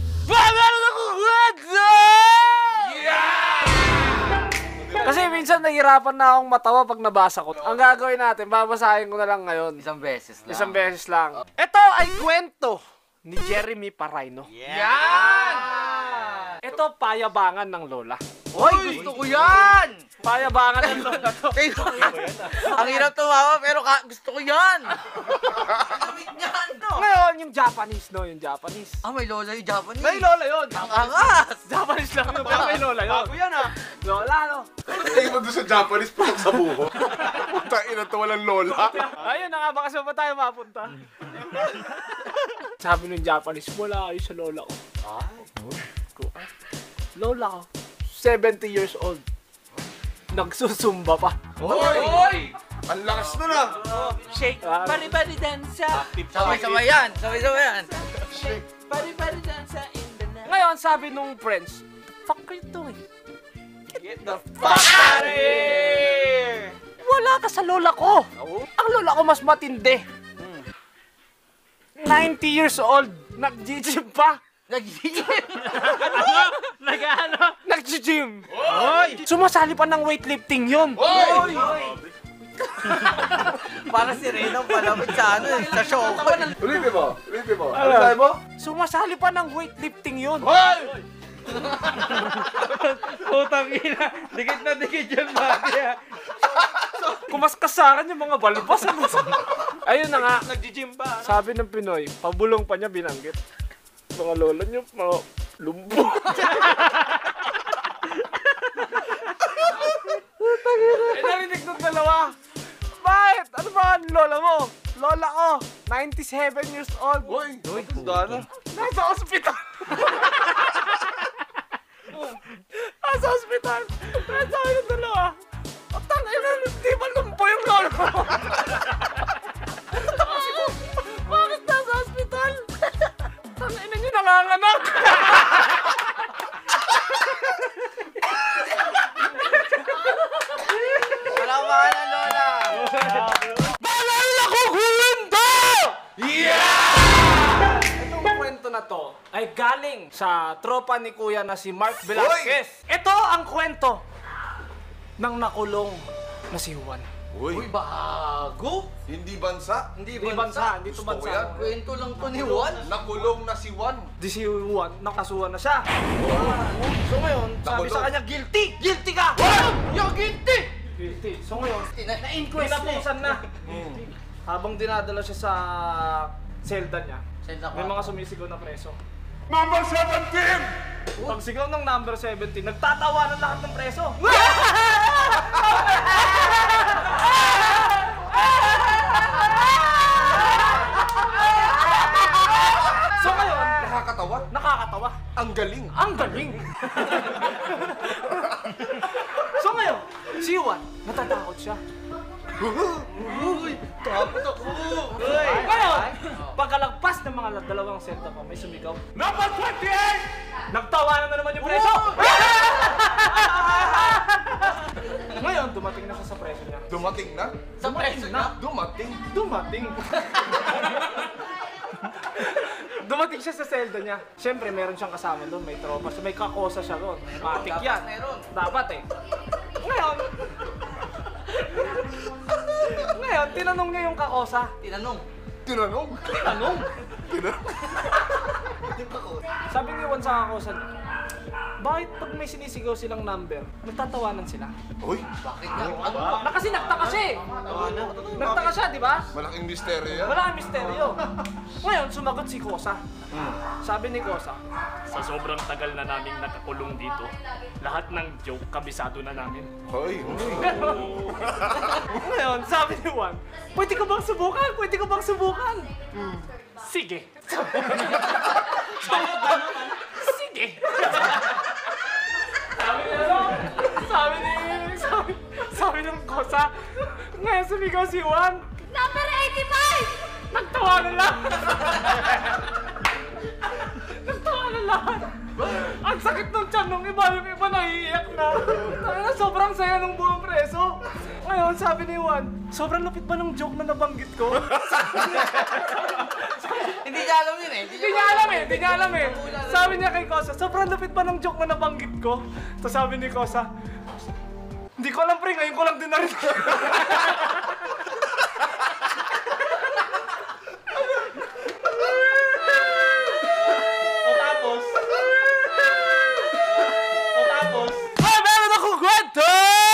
Kasi minsan nahihirapan na akong matawa pag nabasa ko. Ang gagawin natin, babasahin ko na lang ngayon. Isang beses lang. Isang beses lang. Ito ay kwento ni Jeremy Parayno. Yan! Ito payabangan ng lola. Hoy, gusto ko yan! Payabangan ng lola to. Ang hirap tumawa, pero ka- gusto ko yan! Kamit niyan, no? Ngayon, yung Japanese, no? Yung Japanese. Ah, may lola yung Japanese. May lola yun. Ang angas! Japanese lang yun, pero may lola yun. Bago yan, ah. Lola, no? Tingin mo doon sa Japanese, putok sa buho. Puta, ina to, walang lola. Ayun na nga, baka saan pa tayo mapunta? Sabi ng Japanese, wala kayo sa lola ko. Ko, ah. Lola ko, seventy years old. Nagsusumba pa. Hoy! Ang lakas nun ah! Shake, bari-bari dansa. Sabay-sabay yan! Sabay-sabay yan! Bari-bari dansa in the night. Ngayon, sabi nung friends, fuck are you doing? Get the fuck out of here! Wala ka sa lola ko. Ang lola ko mas matindi. ninety years old, nag-gym pa. Nag-gym! Nag-ano? Nag-gym. Sumasali pa ng weightlifting yun. Hoy! Para si Renang palapit sa ano eh, sa show. Ulitin mo, ulitin mo. Ano sabi mo? Sumasali pa ng weightlifting yun. Hoy! Putang ina! Dikit na dikit yung body ah! Kumaskasaran yung mga balbas. Ayun na nga. Nag-gym pa! Sabi ng Pinoy, pabulong pa niya binanggit. Mga lola niyo, mga lumbo. Eh, narinig ng dalawa. Bakit? Ano ba ang lola mo? Lola ko, ninety-seven years old. Hoy! Hoy, gana. Nasa ospital. Nasa ospital. Kaya sabi ng dalawa, oh, tangay na, di ba lumpo yung lola mo? Tapos ko, bakit nasa ospital? Tangay na nyo nanganganak. Wala ba ka na, Lola? Balal na kukwento! Yeah! Itong kwento na to ay galing sa tropa ni Kuya na si Mark Velasquez. Ito ang kwento ng nakulong na si Juan. Uy, Bago? hindi bansa? Hindi Hindi ba? bansa, hindi to Gusto ko yan. bansa. Kwento lang to ni Juan. Nakulong na si Juan. Di si Juan, nakasuhan na siya. So ngayon, sabi Nakulong. sa kanya, guilty! Guilty ka! Yung ginti! Guilty. So ngayon, Na-inquest na eh. pinapusan na. Habang dinadala siya sa selda niya, Selda may ko. mga sumisigaw na preso. Number seventeen! Pag sigaw ng number seventeen, nagtatawa ng lahat ng preso. So ngayon, Nakakatawa. nakakatawa. Ang galing. Ang galing! So ngayon, si Juan, natatakot siya. Uy, takot ako. Ngayon, pagkalagpas ng mga dalawang senta pa, may sumigaw. Number twenty-eight! Nagtawanan na naman yung preso! Ngayon, dumating na siya sa preso niya. Dumating na? Sa preso na. Dumating? Dumating. Dumating siya sa selda niya. Siyempre, meron siyang kasama doon. May tropa. So, may kakosa siya doon. Matik yan. meron. Dapat eh. Ngayon, ngayon, tinanong niya yung kakosa. Tinanong. Tinanong? Tinanong? Sabi ni Juan sa kakosa niya, bakit pag may sinisigaw silang number, nagtatawanan sila? Uy, Bakit nga? Ano? Na kasi nagtaka siya eh. Nagtaka siya, di ba? malaking misteryo yan. Wala kang misteryo. Ngayon, sumagot si Kosa. Sabi ni Kosa, Sa sobrang tagal na naming nakakulong dito, lahat ng joke kabisado na namin. Hoy, hoy. ngayon, sabi ni Juan, pwede ka bang subukan? Pwede ka bang subukan? Sige! Sige! Sabi ni ano? Sabi ni... Sabi, sabi ng Kosa, ngayon sumigaw si Juan, Number eighty-five! nagtawanan lang. Nagtawanan lahat. Ang sakit ng tiyan nung iba, yung iba naiiyak na. Tangina, sobrang saya ng buong preso. Ngayon, sabi ni Juan, sobrang lupit ba ng joke na nabanggit ko? Hindi niya alam yun eh. Hindi niya alam eh, hindi niya alam eh. Sabi niya kay Kosa, sobrang lupit ba ng joke na nabanggit ko? Tapos sabi ni Kosa, hindi ko alam pre, ngayon ko lang din narinig. O tapos? O tapos? Ay, meron akong kwento!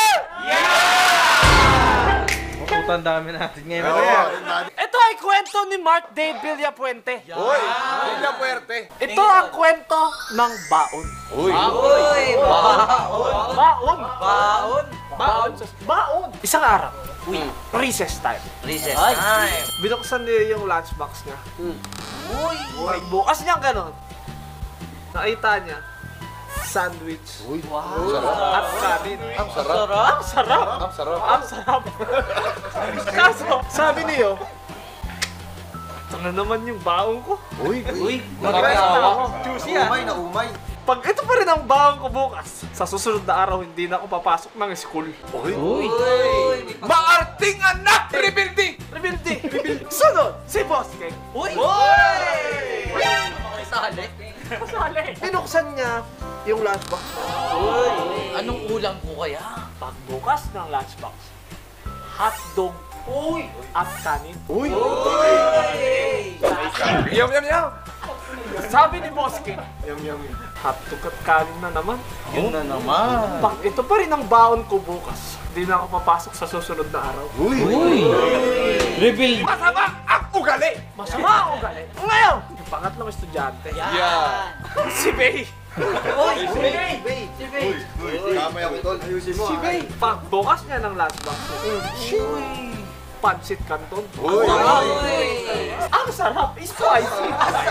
Pupunta dami natin ngayon. Ito ay kwento ni Mark Dave Villapuente. Uy, Villa Puerte. Ito ang kwento ng baon. Uy, Uy, baon. Baon! Baon. Baon! Baon! Isang araw. Uy. Recess time. Recess time. Binuksan niya yung lunchbox niya. Uy. Uy. Bukas niya ganon. Nakita niya. Sandwich. uy. At kanin. Ang sarap. Ang sarap! Ang sarap. Ang sarap! Kaso, sabi niyo, ito na naman yung baon ko. Uy, Uy. Ako. Juicy ah. na umay. Pag ito pa rin ang baon ko bukas, sa susunod na araw hindi na ako papasok ng school. Uy, Uy. Maarting anak! Rebuilding! Rebuilding! Sunod, si Boss King. Uy. Uy. Sali. Kasali. Binuksan niya yung lunchbox. Uy. Anong ulam ko kaya? Pagbukas ng lunchbox, hotdog Uy. at kanin. Uy! Uy. Yum, yum, yum! Sabi ni Boss King, Yum, yum, yum. hotdog at kanin na naman. Yun na naman. Pag ito pa rin ang baon ko bukas, hindi na ako papasok sa susunod na araw. Uy! Reveal. Masama ang ugali! Masama ako galit. Ngayon, yung pangatlong estudyante, Yeah! si Bay. Uy. Si Bay. Si Bay. Kamay ako, tol. Ayusin mo, Si Bay. Pagbukas niya ng lunchbox, Uy. pancit canton. Uy! Uy. Ang sarap, spicy.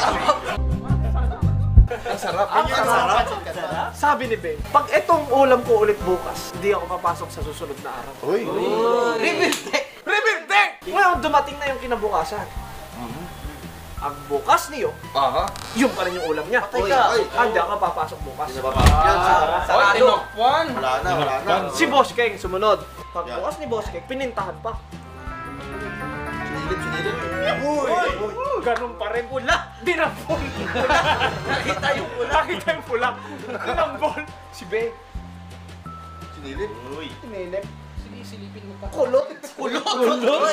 Ang sarap. Ang sarap. Sabi ni Ben, pag itong ulam ko ulit bukas, hindi ako papasok sa susunod na araw. Uy! Reveal. Rebuilding! Ngayon, dumating na yung kinabukasan. Ang bukas niyo, Aha. yun pa rin yung ulam niya. Uy. Ay. Hindi ako papasok bukas. Sarado. Wala na, wala na. Si Boss King sumunod. Pagbukas ni Boss King, pinintahan pa. Sinilip, sinilip. Uy! Ganun pa rin. Pula! Dinambol! Nakita yung pula. Nakita yung pula. Dinambol! Si Be. Sinilip. Uy! Tinilip. Sige, silipin mo pa. Kulot! Kulot. Kulot.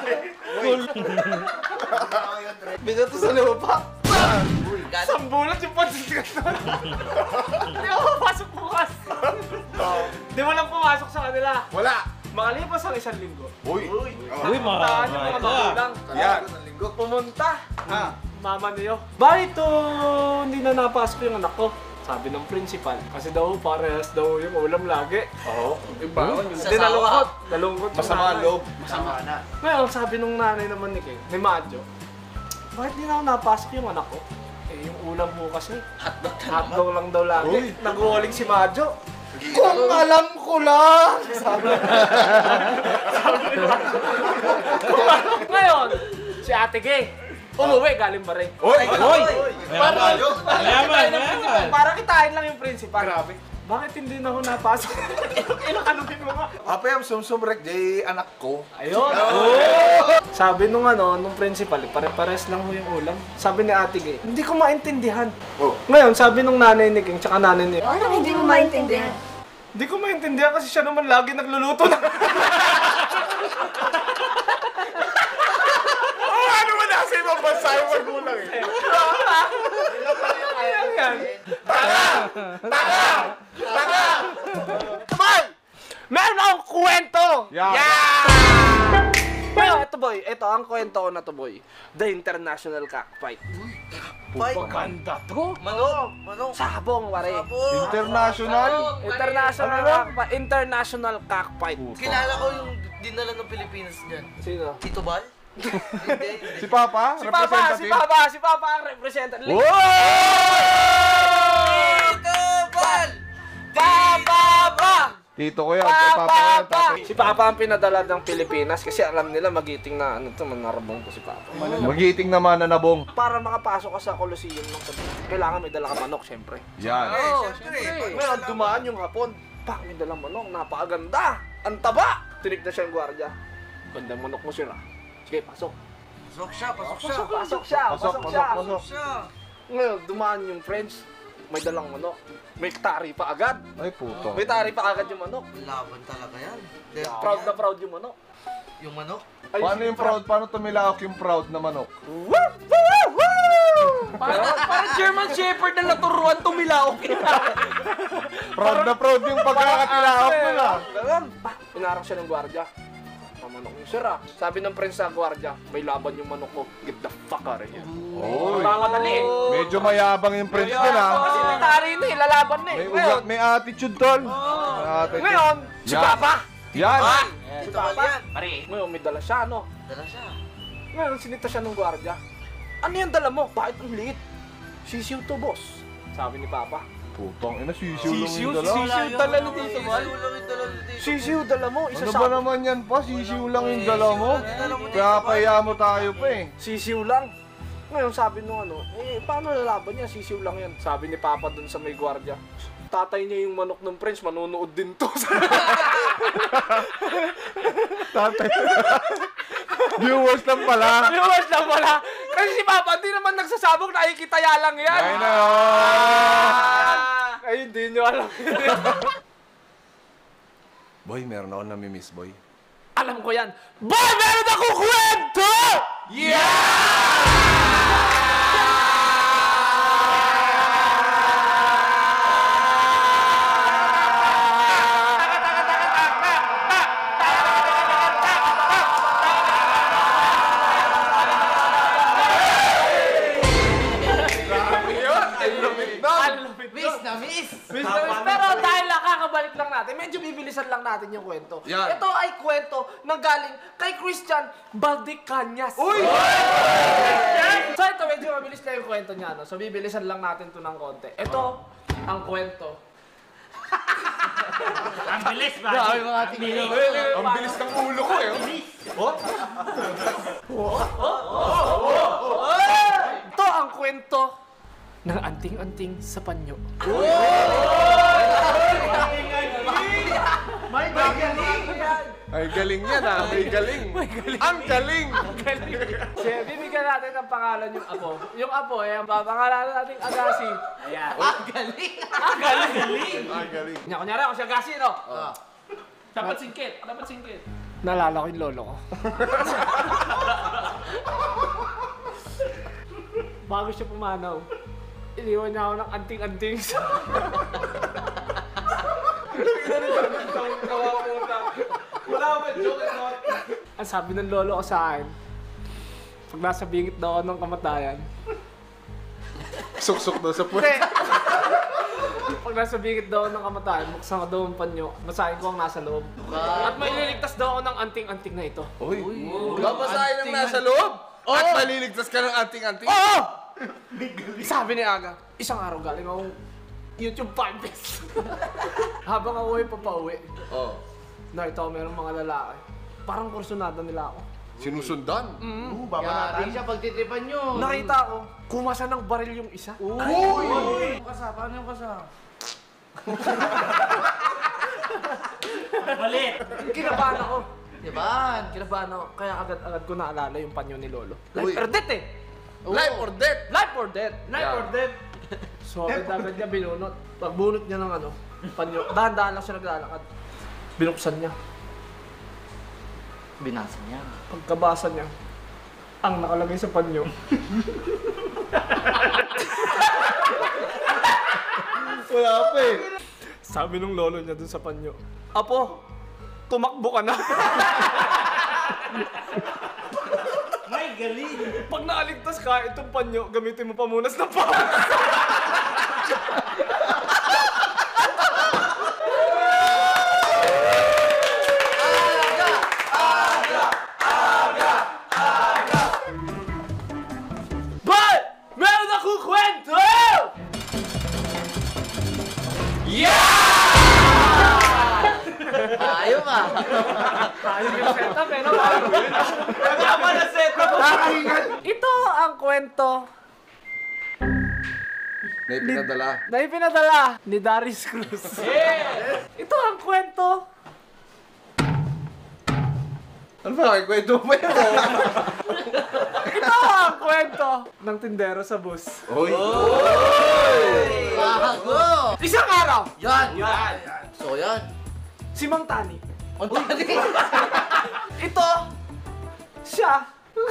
Binato sa lupa. Galit. Sambulat yung pancit canton. Hindi ako papasok bukas. Di mo lang pumasok sa kanila. Wala! Makalipas ang isang linggo. Uy! Uy, Puntahan yung mga magulang. Ayan. Pumunta. Mama niyo. Bakit to hindi na napasok yung anak ko? Sabi ng principal. Kasi daw parehas daw yung ulam lagi. Oo. Iba. Hindi nalungkot. Nalungkot yung Masama ang nanay. loob. Ngayon, sabi nung nanay naman ni King, ni Madjo, bakit di na ako napasok yung anak ko? Eh, yung ulam mo kasi, Hotdog na naman. hotdog lang daw lagi. Uy. Nag-uwaling si Madjo. Kung alam ko lang! Ngayon, si Ate Gay, umuwi galing ba rin? Oy! Oy! Para, Mayaman, mayaman. para kitain lang yung principal. Grabe. Bakit hindi na ako napasok? Ilang ano din mo nga? Apayam sumsumrek jay anak ko. Ayun. Sabi nung ano, nung principal, pare-pares lang ho yung ulam. Sabi ni Ate Gay, hindi ko maintindihan. Oh. Ngayon, sabi nung nanay ni King, tsaka nanay ni Ano hindi mo maintindihan? hindi ko maintindihan kasi siya naman lagi nagluluto na. Oh, ano ba na kasi ibang bansa yung magulang eh? Ayan yan. Boy! Meron akong kwento! Yeah! Pero ito boy, ito ang kwento ko na to boy. The International Cockfight. Fight. Ganda to. Manok! Manok! Sabong, wari. Sabong! International? International Ano lang? Cockfight. International Cockfight. Kilala ko yung dinala ng Pilipinas dyan. Sino? Tito Bal? Hindi, hindi. Si Papa? Si Papa, si Papa, si Papa ang representative. Wow! Tito Bal! Papa! Pa! Tito ko yan. Papa! Papa ko yan. Pa! Tati. Si Papa ang pinadala ng Pilipinas kasi alam nila magiting na ano to, manarabong to si Papa. Magiting naman na nabong. Para makapasok ka sa Colosseum ng sabi, kailangan may dala ka manok, syempre. Yan. Eh, Oo, syempre. Ngayon, dumaan yung hapon. Pak, may dalang manok, napakaganda. Ang taba! Tinignan siya yung gwardiya. Gandang manok mo sila. Sige, pasok. Pasok siya, pasok siya. Pasok, pasok siya, Pasok, pasok pasok, siya. pasok. Siya. Ngayon, dumaan yung friends. May dalang manok. May tari pa agad. Ay, puto. May tari pa agad yung manok. Laban talaga yan. Proud na proud yung manok. Yung manok? Ay, Paano yung proud? Paano tumilawak yung proud na manok? Parang, parang German Shepherd na naturuan tumilaw. Proud na proud yung pagkakatilawak mo na. Ganun. Pa, pinarang siya ng gwardiya. Pamanok yung sira. Sabi ng prince sa gwardiya, may laban yung manok mo. Get the fuck out of here. Oy. Mamadali. Medyo mayabang yung prince din ha. Kasi may tari na eh, lalaban na eh. May Ngayon, ugat, may attitude tol. May attitude. ngayon, si Yan. Papa. Yan. Si Tito Bal Papa. yan. Ngayon, may dala siya, no? Dala siya. Ngayon, sinita siya ng gwardiya. Ano yung dala mo? Bakit ang liit? Sisiw to, boss. Sabi ni Papa. Putang ina, sisiw lang yung dala. Sisiw dala ni Tito Bal. Sisiw lang yung dala ni Tito. Sisiw dala mo, isa Ano sa ba naman yan pa? Sisiw lang yung dala mo. Kaya kaya mo tayo pa eh. Sisiw lang. Ngayon sabi nung ano, eh paano lalaban niya? Sisiw lang yan. Sabi ni Papa dun sa may gwardiya. Tatay niya yung manok ng Prince, manunood din to. Tatay. Viewers lang pala. Viewers lang wala. Kasi si Papa hindi naman nagsasabog, nakikitaya lang yan. Ay na. Ay, hindi nyo alam. Boy, meron ako namimiss, boy. Alam ko yan. Boy, meron akong kwento! Miss na miss! Pero dahil nakakabalik lang natin, medyo bibilisan lang natin yung kwento. Yan. Ito ay kwento na galing kay Christian Valdecañas. Uy! So ito, medyo mabilis na yung kwento niya. No? So bibilisan lang natin to ng konti. Ito ang kwento. Ang bilis ba? Ang bilis ng ulo ko eh. Ito ang kwento ng anting-anting sa panyo. Ay, galing yan ah. May galing. Ang galing. Sige, bibigyan natin ng pangalan yung apo. Yung apo, eh, ang papangalanan natin Agassi. Ayan. Ang galing! Ang galing! Ang galing. Nya, kunyari ako si Agassi, no? Dapat singkit. Dapat singkit. Naalala ko yung lolo ko. Bago siya pumanaw, iniwan niya ako ng anting-anting sa... Wala ka ba joke? Ang sabi ng lolo ko sa akin, pag nasa bingit daw ako ng kamatayan, Suksok daw sa puwet. hindi! Pag nasa bingit daw ako ng kamatayan, buksan ko daw ang panyo, basahin ko ang nasa loob. At maililigtas daw ako ng anting-anting na ito. Uy. Babasahin ang nasa loob. At maliligtas ka ng anting-anting. Oo! Sabi ni Aga, isang araw galing akong YouTube Fanfest. Habang ako ay papauwi, Oh. nakita ko mayroong mga lalaki. Parang kursunada nila ako. Sinusundan? Mm. Yari siya pagtitripan nyo. Nakita ko, kumasa ng baril yung isa. Uy! Kasa, paano yung kasa? Balit! Kinabahan ako. Diba? Kinabahan ako. Kaya agad-agad ko naalala yung panyo ni Lolo. Uy. Life or death eh! Life or death? Life or death! Life Yeah. or death! So agad-agad niya binunot. Pagbunot niya ng ano, panyo. Dahan-dahan lang siya naglalakad. Binuksan niya. Binasa niya. Pagkabasa niya, ang nakalagay sa panyo. Wala pa eh. Sabi nung lolo niya dun sa panyo, Apo, tumakbo ka na. May galing! Pag naaligtas ka, itong panyo, gamitin mo pamunas ng pawis. But, meron akong kwento! Ayaw ka. Ayun yung setup eh, no? Tama na setup! Ito ang kwento Na ipinadala. na ipinadala ni Darius Cruz. Ito ang kwento Ano ba? Kwento mo yun? Ito ang kwento ng tindero sa bus. Uy! Bago! Isang araw, Yan! Yan! So yan. si Mang Tani. Ang tali! Ito, siya,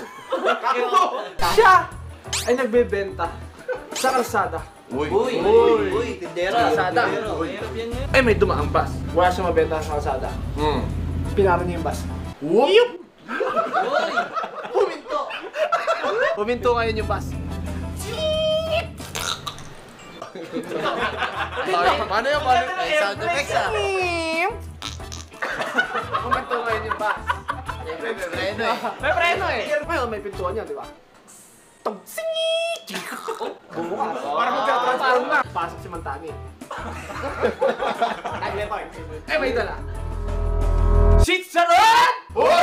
siya ay nagbebenta sa kalsada. Uy! Uy! Uy! Uy! Tindera! Kalsada. Ay may dumaang bus. Wala siya mabenta sa kalsada. Hmm. Pinara niya yung bus. Whoop! Uy! Huminto! Puminto ngayon yung bus. Paano yun? Paano? May sound effects ah! Puminto ngayon yung bus. May preno eh. May preno eh. Ngayon may pintuan niya, di ba? Tong singit! Bumukas. Parang magka-transform na. Pasok si Mantani. Eh, may dala. Chicharon!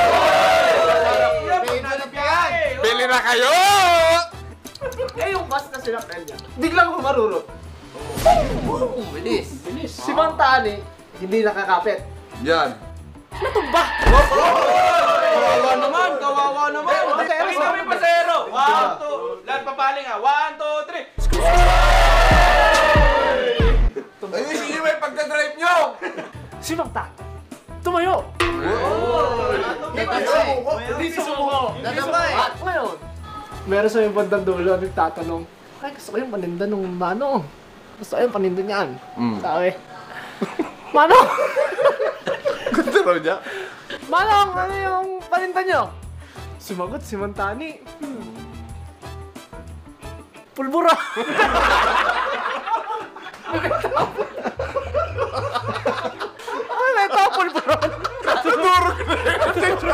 Bili na kayo! Eh, yung bus na sinakyan niya, biglang humarurot. Bilis! Si Mantani, hindi nakakapit. Yan. Natumba! Kawawa naman, kawawa naman. Pasero, Pakita mo yung pasero. One, two. Lahat papaling ah. One, two, three. Ayun, sino may pagdadrive nyo? Si Mantani, tumayo! Nadapa eh! Hindi sumuko! Nadapa eh! At ngayon, meron sa yung bandang dulo, nagtatanong, ay, gusto ko yung paninda nung Manong. Gusto ko yung paninda niyan. Mm. Sabi, Manong! Ganda raw niya. Manong, ano yung paninda niyo? Sumagot si Mantani. Hmm. Pulbura! Ano ito, pulbura? Tuturo ko na.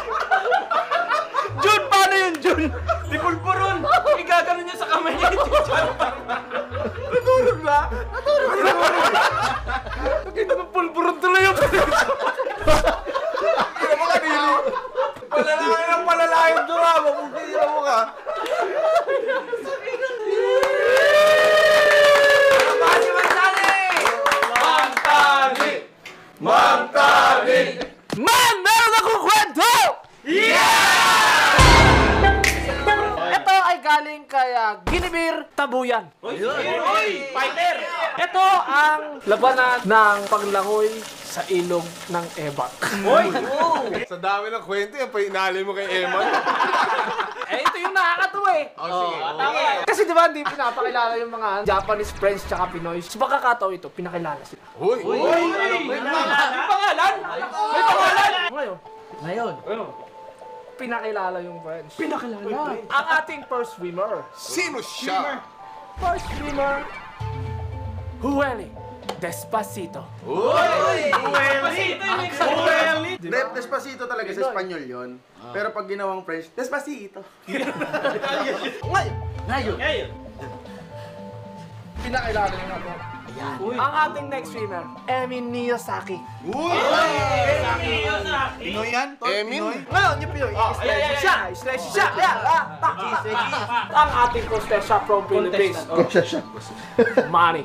Jun, paano yun, Jun? Di pulpuron. Igagano niya sa kamay niya. Natulog na? Natulog na? Nakita mo pulburon tuloy yung Hindi mo kanino. Palalahin ang palalahin doon ha. Mabubira mo ka. Mantani! Mantani! Man! Meron akong kwento! Ito ay galing kay uh, Ginibir Tabuyan. Uy! Fighter! Ito ang labanan ng paglangoy sa ilog ng Ebak. Sa dami ng kwento, yan pa inali mo kay Eman. Eh, ito yung nakakatuwa eh. Oh, sige. Kasi di ba hindi pinapakilala yung mga Japanese, French, tsaka Pinoy. Sa pagkakataon ito, pinakilala sila. Uy! May pangalan! May pangalan! Ngayon, Ngayon! pinakilala yung French. Pinakilala? Ang ating first swimmer. Sino siya? First swimmer, Hueli Despacito. Dep Despacito talaga sa Espanyol yun. Pero pag ginawang French, Despacito. Ngayon! Pinakilala niya ako Ang ating next swimmer, Emi Miyazaki. Pinoy yan? Tol? Emin? Pinoy? Ngayon, yung Pinoy, i-stretch siya, i-stretch siya. Yan, ah, tak, tak, tak. Ang ating contestant from Philippines. Manny.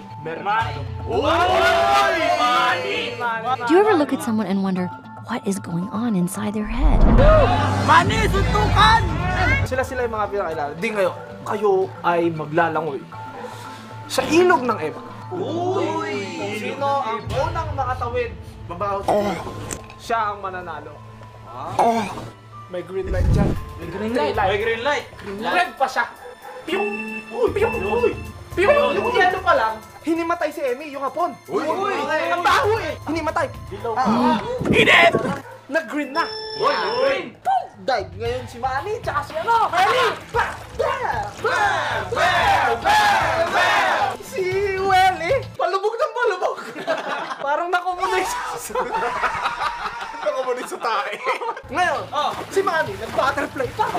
Do you ever look at someone and wonder what is going on inside their head? Sila-sila yung mga pinakilala. Di ngayon, kayo ay maglalangoy sa ilog ng Eva. Uy! Sino ang unang makatawid? Babaw. Siya ang mananalo. May green light dyan. May green light. May green light. Red pa siya. Piyong! Uy! Piyong! Uy! Piyong! Yung yelo pa lang, hinimatay si Emi, yung hapon. Uy! Uy! Ang baho eh! Hinimatay. Init! Nag-green na. Uy! Uy! Dive ngayon si Manny, tsaka si ano, Welly! Bah! Bah! Bam! Bam! Bam! Bam! Si Welly, palubog ng palubog. Parang nakumunig sa... Nakamulit sa tae. Ngayon, si Manny, nag-butterfly pa.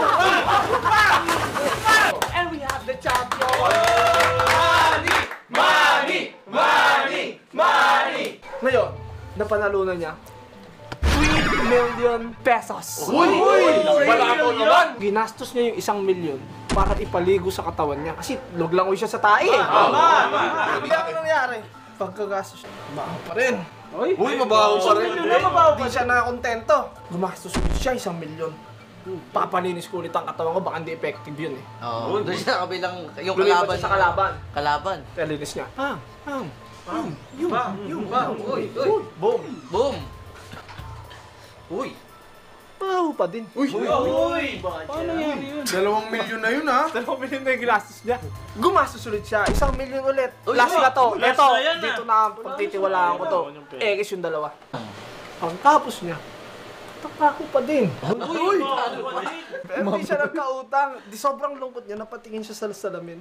And we have the champion! Money! Money! Money! Money! Ngayon, napanalunan niya three million pesos. Uy! Uy! Wala ko naman! Ginastos niya yung isang milyon para ipaligo sa katawan niya. Kasi luglangoy siya sa tae eh. Hindi ako nangyari. Pagkagastos siya, mabaho pa rin. Uy, Uy, mabaho pa rin. Hindi siya nakakontento. Gumastos ulit siya isang milyon. Papalinis ko ulit ang katawan ko, baka hindi effective yun eh. Oo, doon siya kabilang yung Lumipat kalaban. siya sa kalaban. Kalaban. Palinis niya. Pam! Pam! Pam! Yung! Yung! Bam! Uy! Uy! Boom! Boom! Uy! Baho pa din. Uy! Uy! Paano yan yun? Dalawang milyon na yun ha? Dalawang milyon na yung ginastos niya. Gumastos ulit siya. Isang milyon ulit. Uy, Last uy, na to. last Ito, na yan, dito ah. na ang pagtitiwalaan ko to. Ekis yung dalawa. Ang tapos niya, takako pa din. Uy! Pero hindi siya nagkautang. Di sobrang lungkot niya, napatingin siya sa salamin.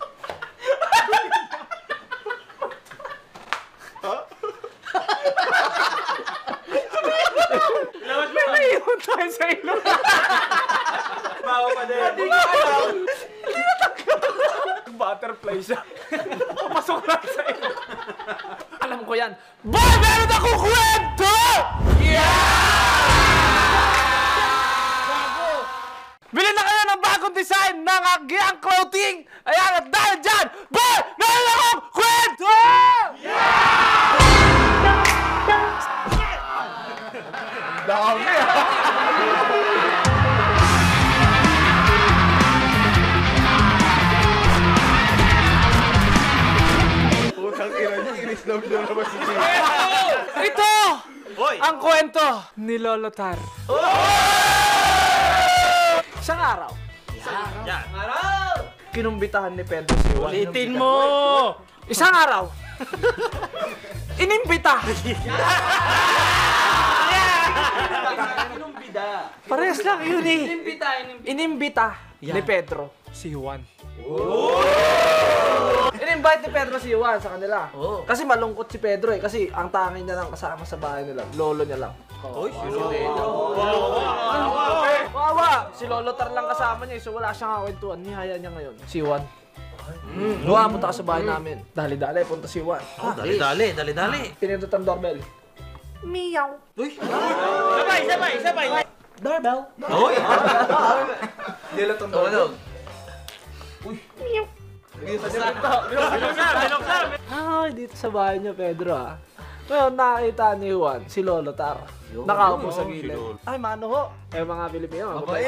May naiwan tayo sa ilong. Bawa pa din. Hindi ko alam. Hindi natanggal. Butterfly siya. Papasok lang sa ilong. Alam ko yan. Boy, meron akong kwento! Bili na kayo ng bagong design ng Agyang Clothing! Ayan, at dahil dyan, boy, meron akong kwento! Dami ha! Putang ina niya, in-islove niyo naman si Chico. Ito! Hoy! Ang kwento ni Lolo Tar. Isang araw, Yan. kinumbitahan ni Pedro si Juan. Ulitin mo! Isang araw, inimbita. Parehas lang yun eh. Inimbita! Inimbita ni Pedro si Juan. In-invite ni Pedro si Juan sa kanila. Oo. Kasi malungkot si Pedro eh. Kasi ang tanging niya lang kasama sa bahay nila, lolo niya lang. Uy! Sino Pedro? Wawa! Si Lolo Tar lang kasama niya eh, so wala siyang kakwentuhan. Nihaya niya ngayon. Si Juan. Mm. Juan, punta ka sa bahay namin. Dali-dali, punta si Juan. Dali, dali, dali, dali. Pinindot ang doorbell. Meow! Sabay, sabay, sabay. Doorbell! Uy! Dilat ang Tulog! Bilog na, bilog na. Ay, dito sa bahay niya, Pedro ah. Ngayon, nakita ni Juan, si Lolo Tar. Nakaupo sa gilid. Ay, mano ho. Eh, mga Pilipino. Mabait.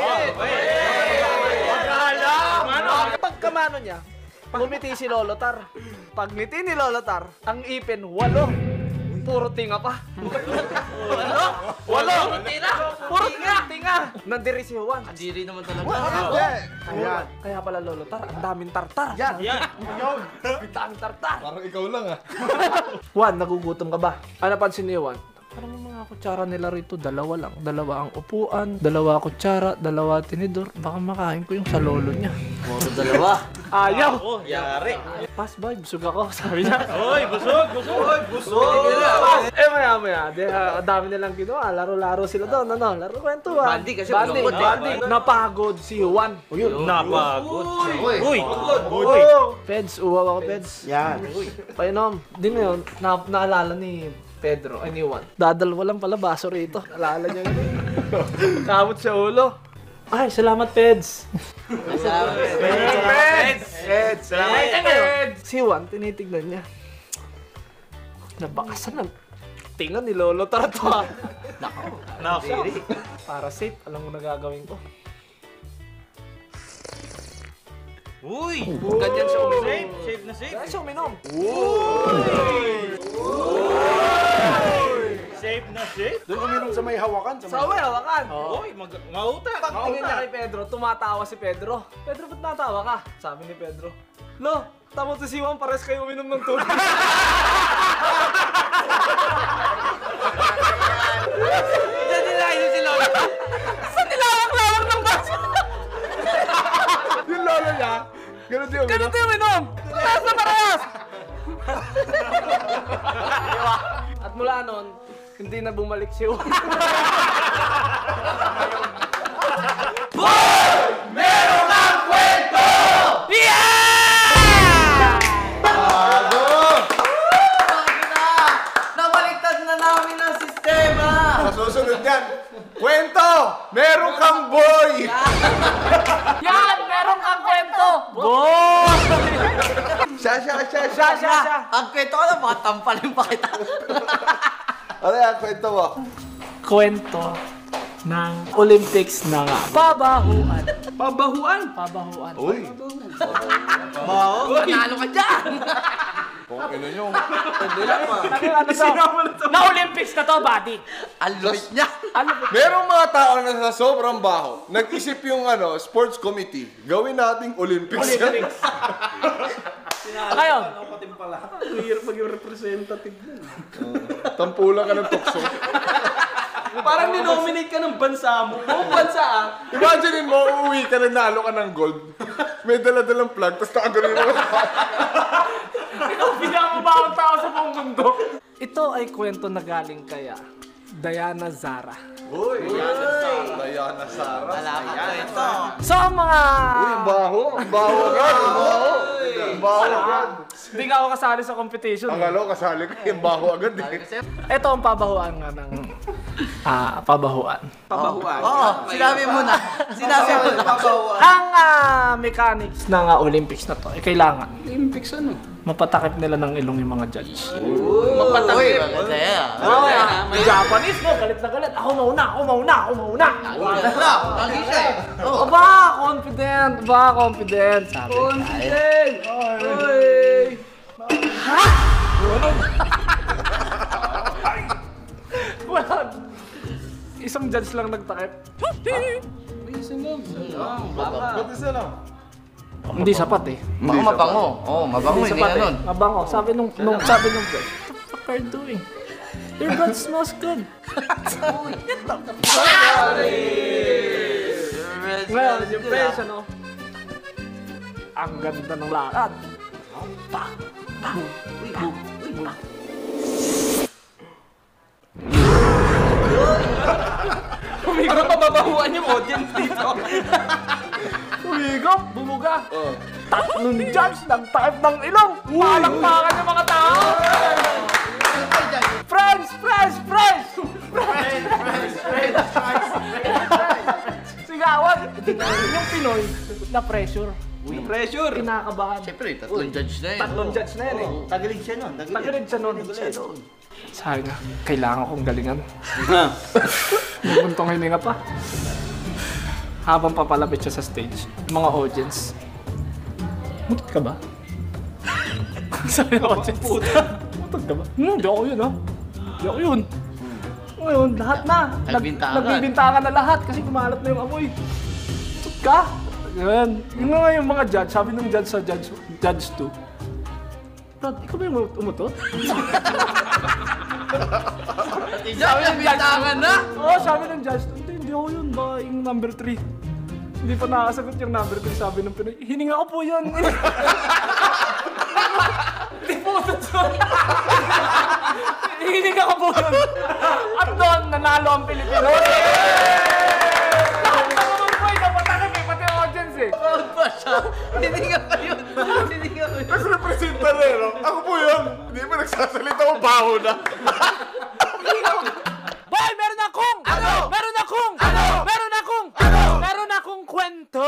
Mano. Pagkamano niya, bumiti si Lolo Tar. Pagngiti ni Lolo Tar, ang ipin, walo. Puro tinga pa. Walo? Walo? Puro tinga. Tinga. Nandiri si Juan. Andiri naman talaga. Kaya, kaya pala Lolo Tar, ang daming tartar. Yan. Ang daming tartar. Parang ikaw lang ah. Juan, nagugutom ka ba? Ano napansin ni Juan? Parang yung mga kutsara nila rito, dalawa lang. Dalawa ang upuan, dalawa kutsara, dalawa tinidor. Baka makain ko yung sa lolo niya. Puro dalawa. Ayaw! Oh, yari. Pass by, busog ako, sabi niya. Oy, busog, busog. Oy, Eh maya maya, di, uh, dami nilang ginawa. Laro-laro sila doon, ano? Laro kwento ba? Bandi kasi Bandi, malungkot eh. bandi. Napagod si Juan. Napagod. Uy. Uy. Uy! Peds, uwaw ako, Peds. Yan. Painom. Di ngayon, na naalala ni Pedro, ay ni Juan. Dadalwa lang pala baso rito. Naalala niya yun. Kamot sa ulo. Ay, salamat, Peds. Salamat. Peds! Peds! Salamat, Peds! Si Juan, tinitignan niya. Nabakasan lang. Tingnan ni Lolo Tartua. Nako. Para safe, alam mo na gagawin ko. Uy. Ganyan siya uminom. Safe, safe na safe. Ganyan siya uminom. Safe na safe. Doon uminom sa may hawakan. Sa Sa uwi, hawakan. Uy, mag mauta. Pagtingin niya kay Pedro, tumatawa si Pedro. Pedro, ba't natawa ka? Sabi ni Pedro. Lo, tamo to si Juan, pares kayo uminom ng tubig. Diyan nila yun si Lola. Sa nilawak-lawak ng baso. Yung lolo niya, ganun din uminom. Ganun tayo uminom. Parehas na parehas. At mula nun, hindi na bumalik si Juan. Meron kang kwento! Nabaliktad na namin ang sistema. Sa susunod yan, kwento! Meron kang boy! Yan! Meron kang kwento! Go! Siya, siya, siya, Siya, siya, siya. Ang kwento ko na, mga tampalin pa kita. Ano yan, kwento mo? Kwento ng Olympics na nga. Pabahuan. Pabahuan. Pabahuan. Uy, Panalo ka dyan. kung ino nyo. Ano to? Na Olympics na to, buddy. Ang lost niya. Merong mga tao na sa sobrang baho, nag-isip yung ano, sports committee, gawin nating Olympics. Olympics. Ngayon, Ang hirap maging representative nun. Tampulan ka ng tukso. Parang ninominate ka ng bansa mo. Buong bansa ah. Imagine mo, uuwi ka, nanalo ka ng gold. May dala-dalang flag, tapos nakagaling mo. ikaw pinakabawang tao sa buong mundo. Ito ay kwento na galing kaya Diana Zara. Uy, Diana Sara. Wala ka kwento. So ang mga... Ang baho, ang baho agad, ang baho. Ang baho agad. Hindi ka ako kasali sa competition. Ang alo, kasali ko, yung baho agad eh. Ito ang pabahuan nga ng... Ah, pabahuan. Pabahuan. Oo, sinabi mo na. Sinabi mo na. Ang ah, mechanics ng ah, Olympics na to, eh, kailangan Olympics ano? mapatakip nila ng ilong yung mga judge. Uy, maganda yan. Oh, yeah. Japanese mo, galit na galit. Ako mauna, ako mauna, ako mauna. Wala, lagi siya eh. Oo. Aba, confident, aba, confident. Sabi. Confident! Oy! Ha? Wala. Isang judge lang nagtakip. Ba't isa lang? Hindi sapat eh. Baka mabango. Oo, mabango, Hindi hindi sapat na eh. nun. Mabango. Sabi nung, nung sabi nung judge, what the fuck are you doing? Your breath smells good. Ngayon, yung friends, ano? Ang ganda ng lakad. Pa! Pa! Pa! Pa! Parang pababahuan yung audience dito. Umigop, bumuga. Tatlong judge nagtakip ng ilong. Palakpakan yung mga tao. Friends, friends, friends! Friends, friends, friends, sigawan. Yung Pinoy, na-pressure. Pressure. Kinakabahan. Siyempre, tatlong judge na yun. Tatlong judge na yan eh. Tagilig siya nun. Tagilig siya nun. Sabi nga, kailangan kong galingan. Naguntong hininga pa. Habang papalapit siya sa stage, mga audience. Mutot ka ba? Sabi ng audience. Mutot ka ba? Hmm, di ako yun ha. Di ako yun. Ngayon, lahat na. Nag- Nagbintangan. Nagbibintangan na lahat kasi kumalat na yung amoy. Mutot ka? Yan. Yung nga yung mga judge, sabi ng judge sa judge, judge two, Brad, ikaw ba yung umutot? Sabi ng bintangan na. Oo, sabi ng judge, hindi, hindi ako yun ba, yung number three. Hindi pa nakasagot yung number three, sabi ng Pinoy, hininga ko po yun. Hindi po sa hininga ko po yun. At doon, nanalo ang Pilipino. Lahat na naman po, napatagag eh, pati ang audience eh. Proud pa siya. Hindi ka pa yun. Hindi ka pa yun. Nag-representa rin, no? Ako po yun. Hindi ba nagsasalita ko baho na? Boy, meron akong! Ano? Meron akong! Ano? Meron akong! Ano? Meron akong kwento!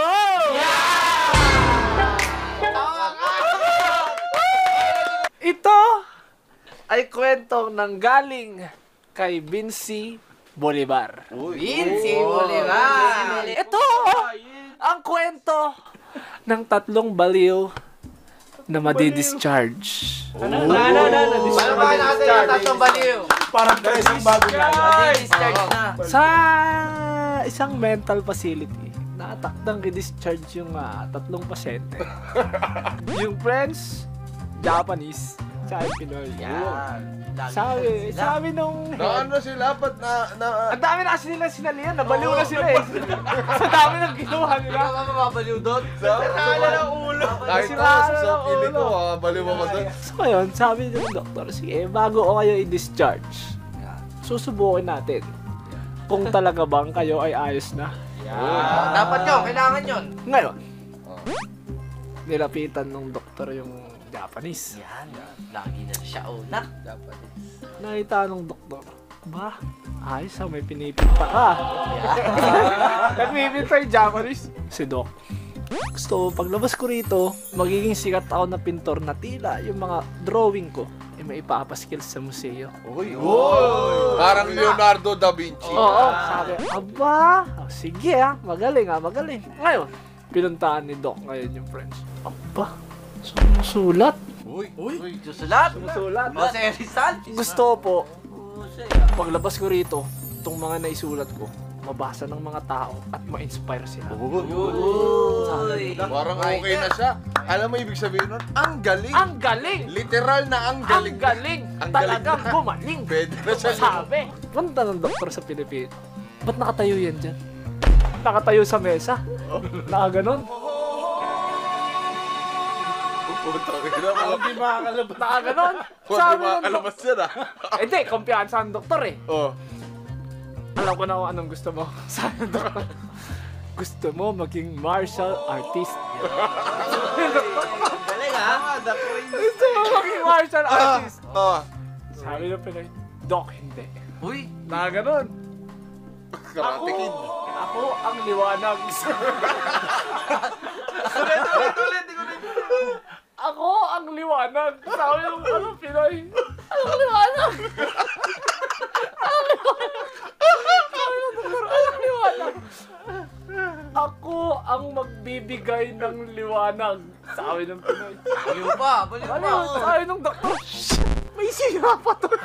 Ito ay kwentong nanggaling kay Vinci Bolivar. Vinci Bolivar. Ito ang kwento ng tatlong baliw na madi-discharge. Ano? Ano? Ano? Paano ba natin yung tatlong baliw? Parang dressing bago na. Madi-discharge na. Sa isang mental facility, nakatakdang i-discharge yung ah, tatlong pasyente. Yung friends, Japanese, sa Pinoy. Yan. Sabi, sabi nung... Na ano sila, ba't na... na Ang dami na kasi nila sinalihan, nabaliw na sila eh. Sa dami ng ginawa nila. Hindi ka mababaliw doon? Nakala ng ulo. Kahit Kasi ako nakala sa ng piling ko, ulo. ah, baliw ako doon. So ngayon, sabi ng doktor, sige, bago o kayo i-discharge, susubukin natin kung talaga bang kayo ay ayos na. Dapat yun, kailangan yun. Ngayon, nilapitan ng doktor yung Japanese. Yan. Lagi na siya una. Nakita ng doktor, ba, ayos ha, may pinipinta ka. Nagpipinta yung Japanese. Si Doc, gusto ko, paglabas ko rito, magiging sikat ako na pintor na tila yung mga drawing ko ay may ipapaskil sa museo. Uy, uy! Parang Leonardo da Vinci. Oo, sabi, aba, oh, sige ha, magaling ha, magaling. Ngayon, pinuntahan ni Doc ngayon yung friends. Aba, sumusulat. Uy, uy. Susulat? Sumusulat. Jose Rizal? Gusto ko po, paglabas ko rito, itong mga naisulat ko, mabasa ng mga tao at ma-inspire sila. Uy. Parang okay na siya. Alam mo ibig sabihin nun? Ang galing! Ang galing! Literal na ang Ang galing! galing! Ang galing Talagang na. gumaling! Pwede na siya. Sabi! Punta ng doktor sa Pilipinas. Ba't nakatayo yan dyan? Nakatayo sa mesa? Nakaganon? Hindi makakalabas. Nakaganon? Huwag Sabi di ng makakalabas yan ah. doktor. Hindi, kumpiyansa ang doktor eh. Oh. Alam ko na kung anong gusto mo. Sabi ng doktor. Gusto mo maging martial artist. Galing ha? Gusto mo maging martial artist. Ah. Sabi ng Pinoy, Doc, hindi. Uy. Nakaganon. Karate Kid. Ako ang liwanag. Ako ang liwanag. Sabi ng ano, Pinoy. Anong liwanag? Anong liwanag? Sabi ng doktor, anong liwanag? Ako ang magbibigay ng liwanag. Sabi ng Pinoy. Baliw pa. Baliw pa. Ano? Sabi ng doktor, may sira pa to.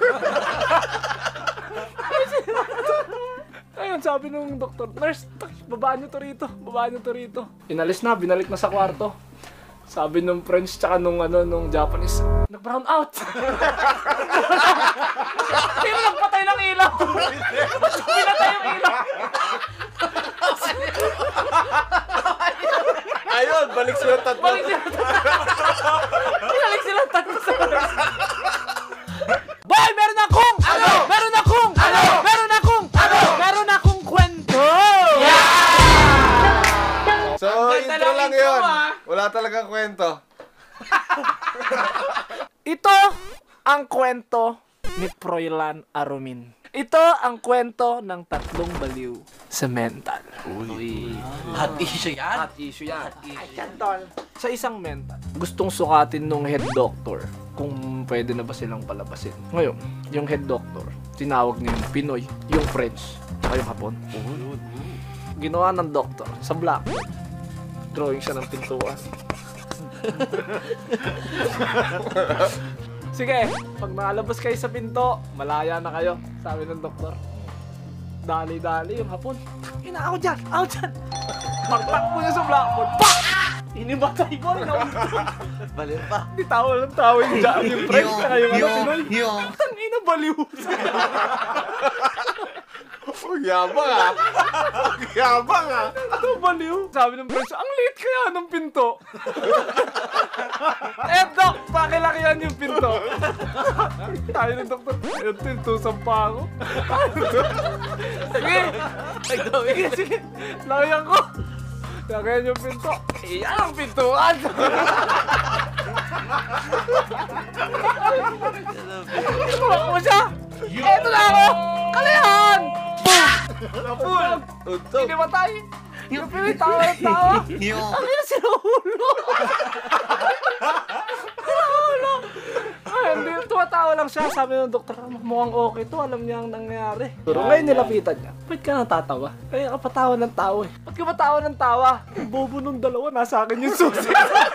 May sira pa to. Ayun, sabi nung doktor, nurse, babaan nyo to rito, babaan nyo to rito. Inalis na, binalik na sa kwarto. Sabi nung French tsaka nung ano, nung Japanese, nag-brown out. Sino nagpatay ng ilaw? Pinatay yung ilaw. Ayun, balik sila tatlo. Balik sila Binalik sila tatlo sa Boy, meron akong! Ano? Meron akong! Ano? Meron akong! Ano? Meron akong kwento! So, ganda intro lang lang intro, yun. ah. Wala talagang kwento. Ito ang kwento ni Froilan Arumin. Ito ang kwento ng tatlong baliw sa mental. Uy. Hot issue yan. Hot issue yan. Sa isang mental, gustong sukatin nung head doctor kung pwede na ba silang palabasin. Ngayon, yung head doctor, tinawag niya yung Pinoy, yung French, saka yung Hapon. Ginawa ng doctor sa blackboard. Drawing siya ng pintuan. Sige, pag nakalabas kayo sa pinto, malaya na kayo, sabi ng doktor. Dali-dali yung Hapon. Ina, ako dyan! Ako dyan! Pagtakbo niya sa blackboard, pak! Inibatay ko, naunod. Baliw pa. Di tawa lang tawa yung dyan, yung French, saka yung ano, Pinoy. Yung. Tangina, baliw. Ang yabang ah. Ang yabang ah. Ito baliw. Sabi ng friends, ang liit kaya ng pinto. Eh, Doc, pakilakihan yung pinto. Tayo ng doktor. Ito, tutusan pa ako. Sige. Sige, sige. Lakihan ko. Lakihan yung pinto. Iyan ang pintuan. Tumakbo siya. Eto na ako. Kalayahan. Napul! Hindi matay! Yung Pinoy tawa ng tawa! Ang ina sila ulo! Sila ulo! Ay, hindi, tumatawa lang siya. Sabi ng doktor, mukhang okay to. Alam niya ang nangyari. Pero ngayon nilapitan niya. Ba't ka natatawa? Kaya ka patawa ng tawa eh. Ba't ka patawa ng tawa? Yung bobo nung dalawa, nasa akin yung susi.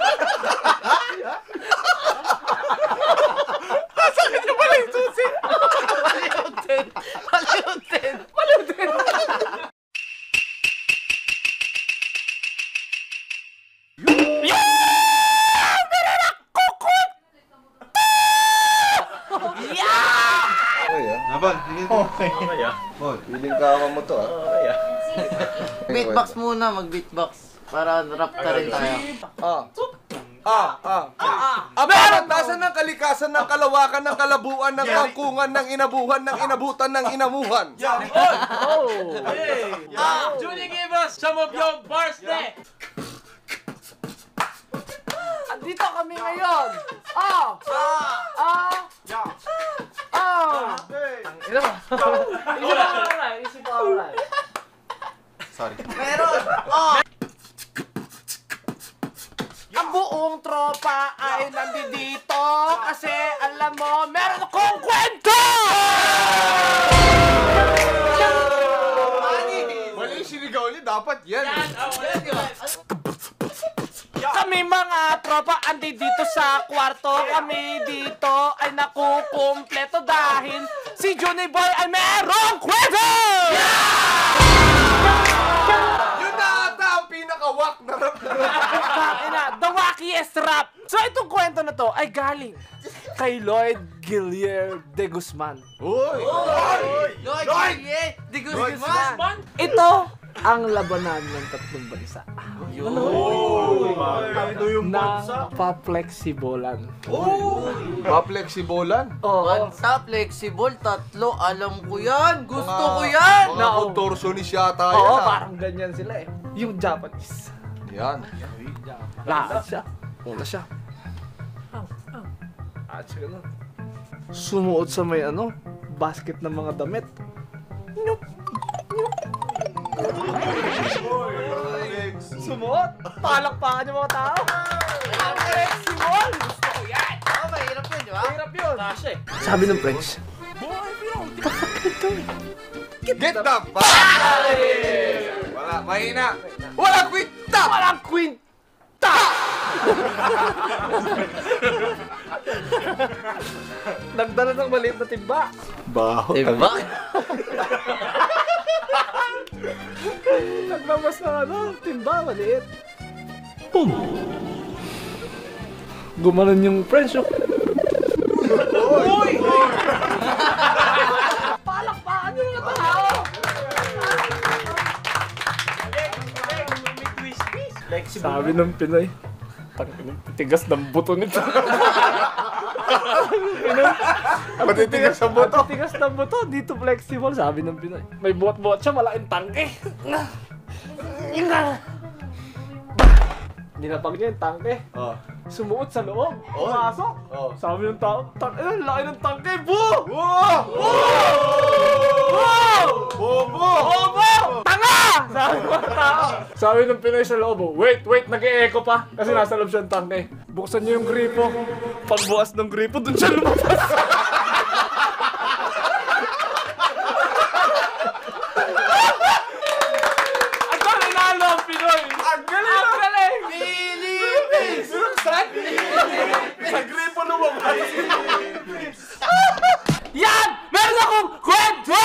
Nasa akin yung pala yung susi! Paliutin! Paliutin! Paliutin! Nabal, hindi ko. Okay ah. Boy, piling kawa mo to ah. Okay ah. Beatbox muna, mag-beatbox. Para rap ka rin tayo. Ah. Ah, ah. Abarat, tasan ng kalikasan, ng kalawakan, ng kalabuan, ng kangkungan, ng inabuhan, ng inabutan, ng inamuhan. Oh! Junie, give us some of your bars there. Andito kami ngayon! Ah! Ah! Ah! Ah! Ina mo! Isip ako na Isip ako na Sorry. Meron! Oh! Ang buong tropa ay nandito kasi alam mo, meron akong kwento! Mali yung sinigaw niya, dapat yan. Kami mga tropa andi dito sa kwarto. Kami dito ay nakukumpleto dahil si Junie Boy ay merong kwento! Yun na ata ang pinaka-wak na rap na rap. Ina, the wackiest rap! So itong kwento na to ay galing kay Lloyd Guillier de Guzman. Uy! Lloyd! Lloyd! Di Guzman! Ito ang labanan ng tatlong bansa. Na pa-flexibolan. Pa-flexibolan? Oo. Bansa, flexible, tatlo, alam ko yan! Gusto ko yan! Mga contortionist yata yan Oo, ah. parang ganyan sila eh. Yung Japanese. Yan. Lakad siya. Una siya. At siya ganun. Sumuot sa may ano, basket ng mga damit. Nyup! Nyup! Sumuot! Palakpakan yung mga tao! Flexible! Gusto ko yan! Oo, mahirap yun, di ba? Mahirap yun! Sabi ng French, Get the fuck! Wala, mahina. Walang kwinta! walang kwinta! Nagdala ng maliit na timba. Baho. Diba? Naglabas na ano, timba, maliit. Boom! Gumanon yung French. Oh. Uy! Palakpakan yung mga tao! Sabi ng Pinoy, tangin, tigas ng buto nito. Matitigas ang buto. Tigas ng buto, dito flexible, sabi ng Pinoy. May buhat-buhat siya, malaking tangke. Inga! Dinapag niya yung tangke. Oh. Sumuot sa loob. Pumasok. Oh. Sabi ng tao, tang eh, laki ng tangke. Boo! Wow! Wow! Bobo! Bobo! Tanga! Sabi ng tao. Sabi ng Pinoy sa loob, oh, wait, wait, nag-e-echo pa. Kasi nasa loob siya ng tangke. Buksan niyo yung gripo. Pagbukas ng gripo, dun siya lumabas. Ang galing nalo ang Pinoy! Ang galing! Ang galing! Philippines! Saan? Sa gripo lumabas. Yan! Meron akong kwento!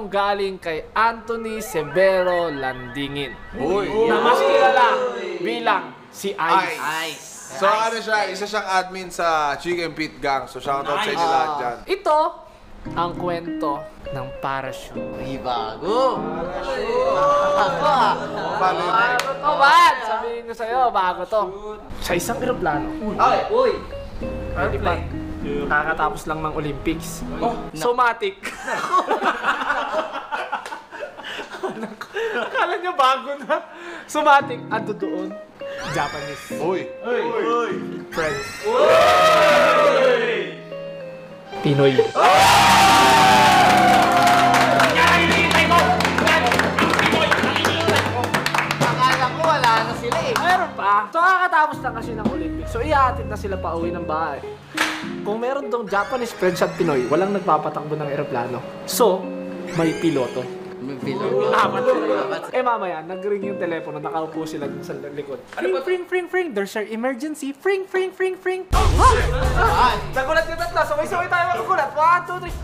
kwentong galing kay Anthony Severo Landingin. Uy! Na mas kilala bilang si Ice. Ice. So ano siya, isa siyang admin sa Chicken Pit Gang. So shoutout sa inyo lahat dyan. Ito ang kwento ng parachute. Uy, bago. Bago ah. Paano yun? Bago to, man! Sabihin ko sa'yo, bago to. Sa isang eroplano. Ay, uy. Ready pa. Kakatapos lang ng Olympics. Somatic. Akala niyo bago na. Somatic. Ando doon. Japanese. Uy! Friends. Pinoy. Akala ko wala na sila eh. Meron pa. So, kakatapos lang kasi ng Olympics. So, ihahatid na sila pa uwi ng bahay. Kung meron dong Japanese friends at Pinoy, walang nagpapatakbo ng eroplano. So, may piloto. May pilog. Apat sila. Eh mamaya, nag-ring yung telepono, nakaupo sila dun sa likod. Fring, fring, fring, fring, there's an emergency. Fring, fring, fring, fring. Ah! Nagulat yung tatlo, sabay-sabay tayo magugulat. One, two, three.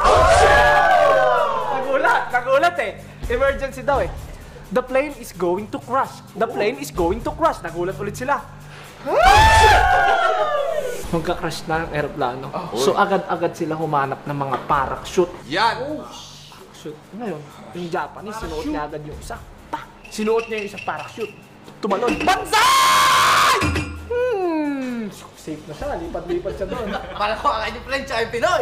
Nagulat, nagulat eh. Emergency daw eh. The plane is going to crash. The plane is going to crash. Nagulat ulit sila. Magka-crash na ang aeroplano. So agad-agad sila humanap ng mga parachute. Yan! Parachute. Ngayon, yung Japanese, sinuot niya agad yung isa. Pa! Sinuot niya yung isang parachute. Tumalon. Bansay! Hmm. Safe na siya. Lipat-lipat siya doon. Para ko akala yung French ay Pinoy.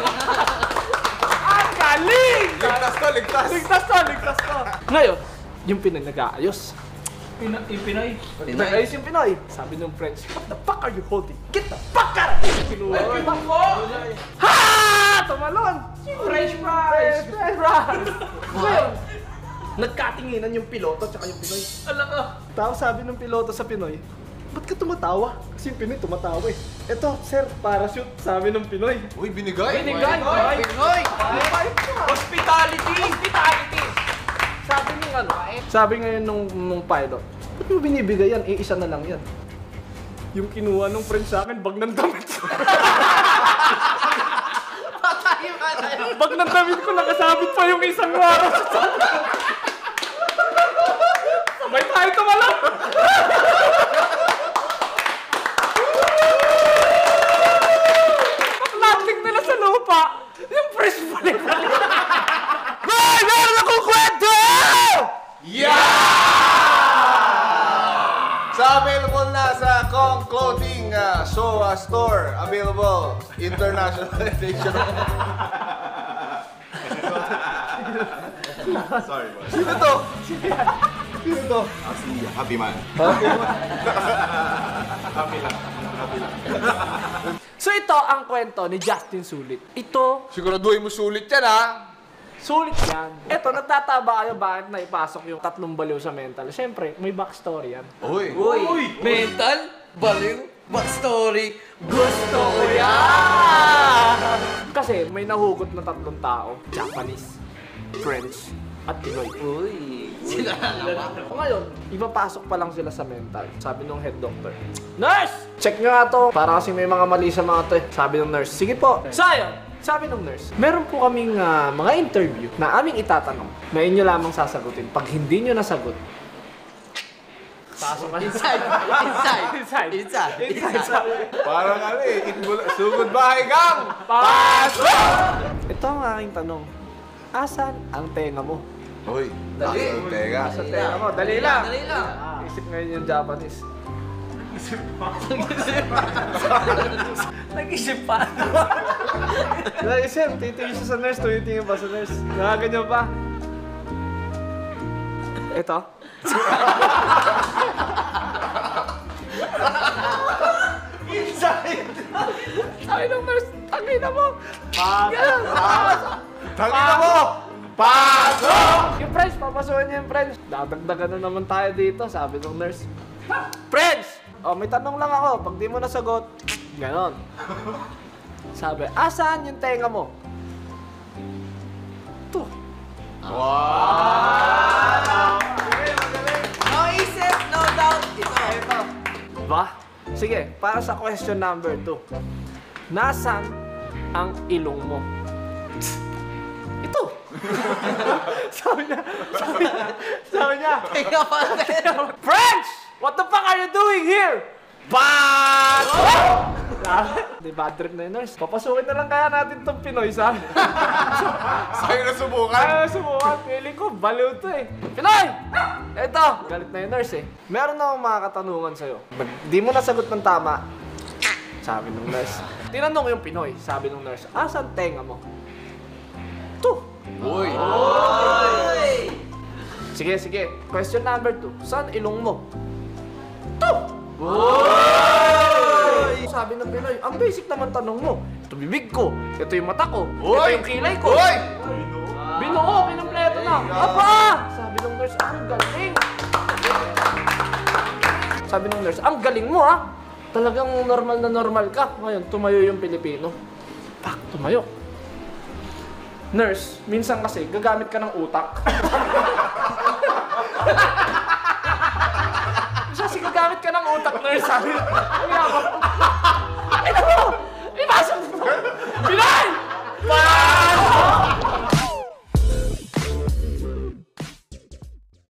Ang galing! Ligtas to, ligtas! Ligtas to! Ligtas to! Ngayon, yung Pinoy nag-aayos. Pinoy? Yung Pinoy? Nag-aayos yung Pinoy. Sabi ng French, what the fuck are you holding? Get the fuck out! Kinuha. Ha! Tumalon! French fries! French fries! Ngayon, nagkatinginan yung piloto at yung Pinoy. Alam ka! Tapos sabi ng piloto sa Pinoy, ba't ka tumatawa? Kasi yung Pinoy tumatawa eh. Eto, sir, parachute, sabi ng Pinoy. Uy, binigay! Binigay! Pinoy! Pinoy! Hospitality! Hospitality! Sabi nung ano, sabi ngayon nung, nung pilot, ba't mo binibigay yan? Eh, isa na lang yan. Yung kinuha nung friend sa akin, bag ng damit. Bag ng damit ko, nakasabit pa yung isang araw sa sabi. Sabay tayo tumalak! Pag-landing nila sa lupa, yung fresh balik balik. Hoy! Meron akong kwento! Sa available na sa Kong Clothing uh, so, uh, Store. Available international edition. Sorry, boss. Sino to? Sino to? Happy man. Happy lang. Happy lang. So ito ang kwento ni Justin Sulit. Ito, Siguraduhin mo sulit yan, ha? sulit yan. Ito, nagtataba kayo bakit na ipasok yung tatlong baliw sa mental. Siyempre, may backstory yan. Uy! Uy! Mental? Baliw? Backstory? Gusto ko yan! Kasi may nahugot na tatlong tao. Japanese, French, at Pinoy. Uy! Sila na naman. Ngayon, ipapasok pa lang sila sa mental. Sabi nung head doctor, Nurse! Check nyo nga to. Para kasi may mga mali sa mga to eh. Sabi nung nurse, sige po. Sayo! Sabi nung nurse, meron po kaming uh, mga interview na aming itatanong na inyo lamang sasagutin. Pag hindi nyo nasagot, pasok ka. Inside! Inside! Inside. Inside! Inside. Parang ano eh, itbul- sugod bahay gang! Pasok! Ito ang aking tanong. Asan ang tenga mo? Uy, dali! Teka. Asan tenga mo? Dali lang. Dali lang. Isip ngayon yung Japanese. Nag-isip pa. Nag-isip, titingin siya sa nurse, tumitingin pa sa nurse. Nakaganyan pa. Ito. Inside! Sabi ng nurse, tangina mo! Pasok! Tangina mo! Pasok! Yung French, papasukin niya yung French. Dadagdagan na naman tayo dito, sabi ng nurse. French! Oh, may tanong lang ako. Pag di mo nasagot, ganon. Sabi, asan yung tenga mo? Ito. Wow! No isip, no doubt. Ito. Ito. Ba? Sige, para sa question number two. Nasaan ang ilong mo? Ito. sabi niya, sabi niya, sabi niya, Kaya pala. French! What the fuck are you doing here? But! Di bad trip na yun, nurse. Papasukin na lang kaya natin tong Pinoy, sabi. Sa'yo na subukan. Kaya subukan, feeling ko, baliw to eh. Pinoy! Eto, galit na yung nurse eh. Meron akong mga katanungan sa'yo. Pag di mo nasagot ng tama, sabi nung nurse. Tinanong yung Pinoy, sabi nung nurse, asan tenga mo? To. Uy! Sige, sige. Question number two, saan ilong mo? To. Sabi ng Pinoy, ang basic naman tanong mo. Ito bibig ko, ito yung mata ko, ito yung kilay ko. Uy! Binuo, kinumpleto na. Apa! Sabi ng nurse, ang galing. Sabi ng nurse, ang galing mo ha. Talagang normal na normal ka. Ngayon, tumayo yung Pilipino. Pak, tumayo. Nurse, minsan kasi gagamit ka ng utak. Kasi gagamit ka ng utak, nurse. Sabi, kaya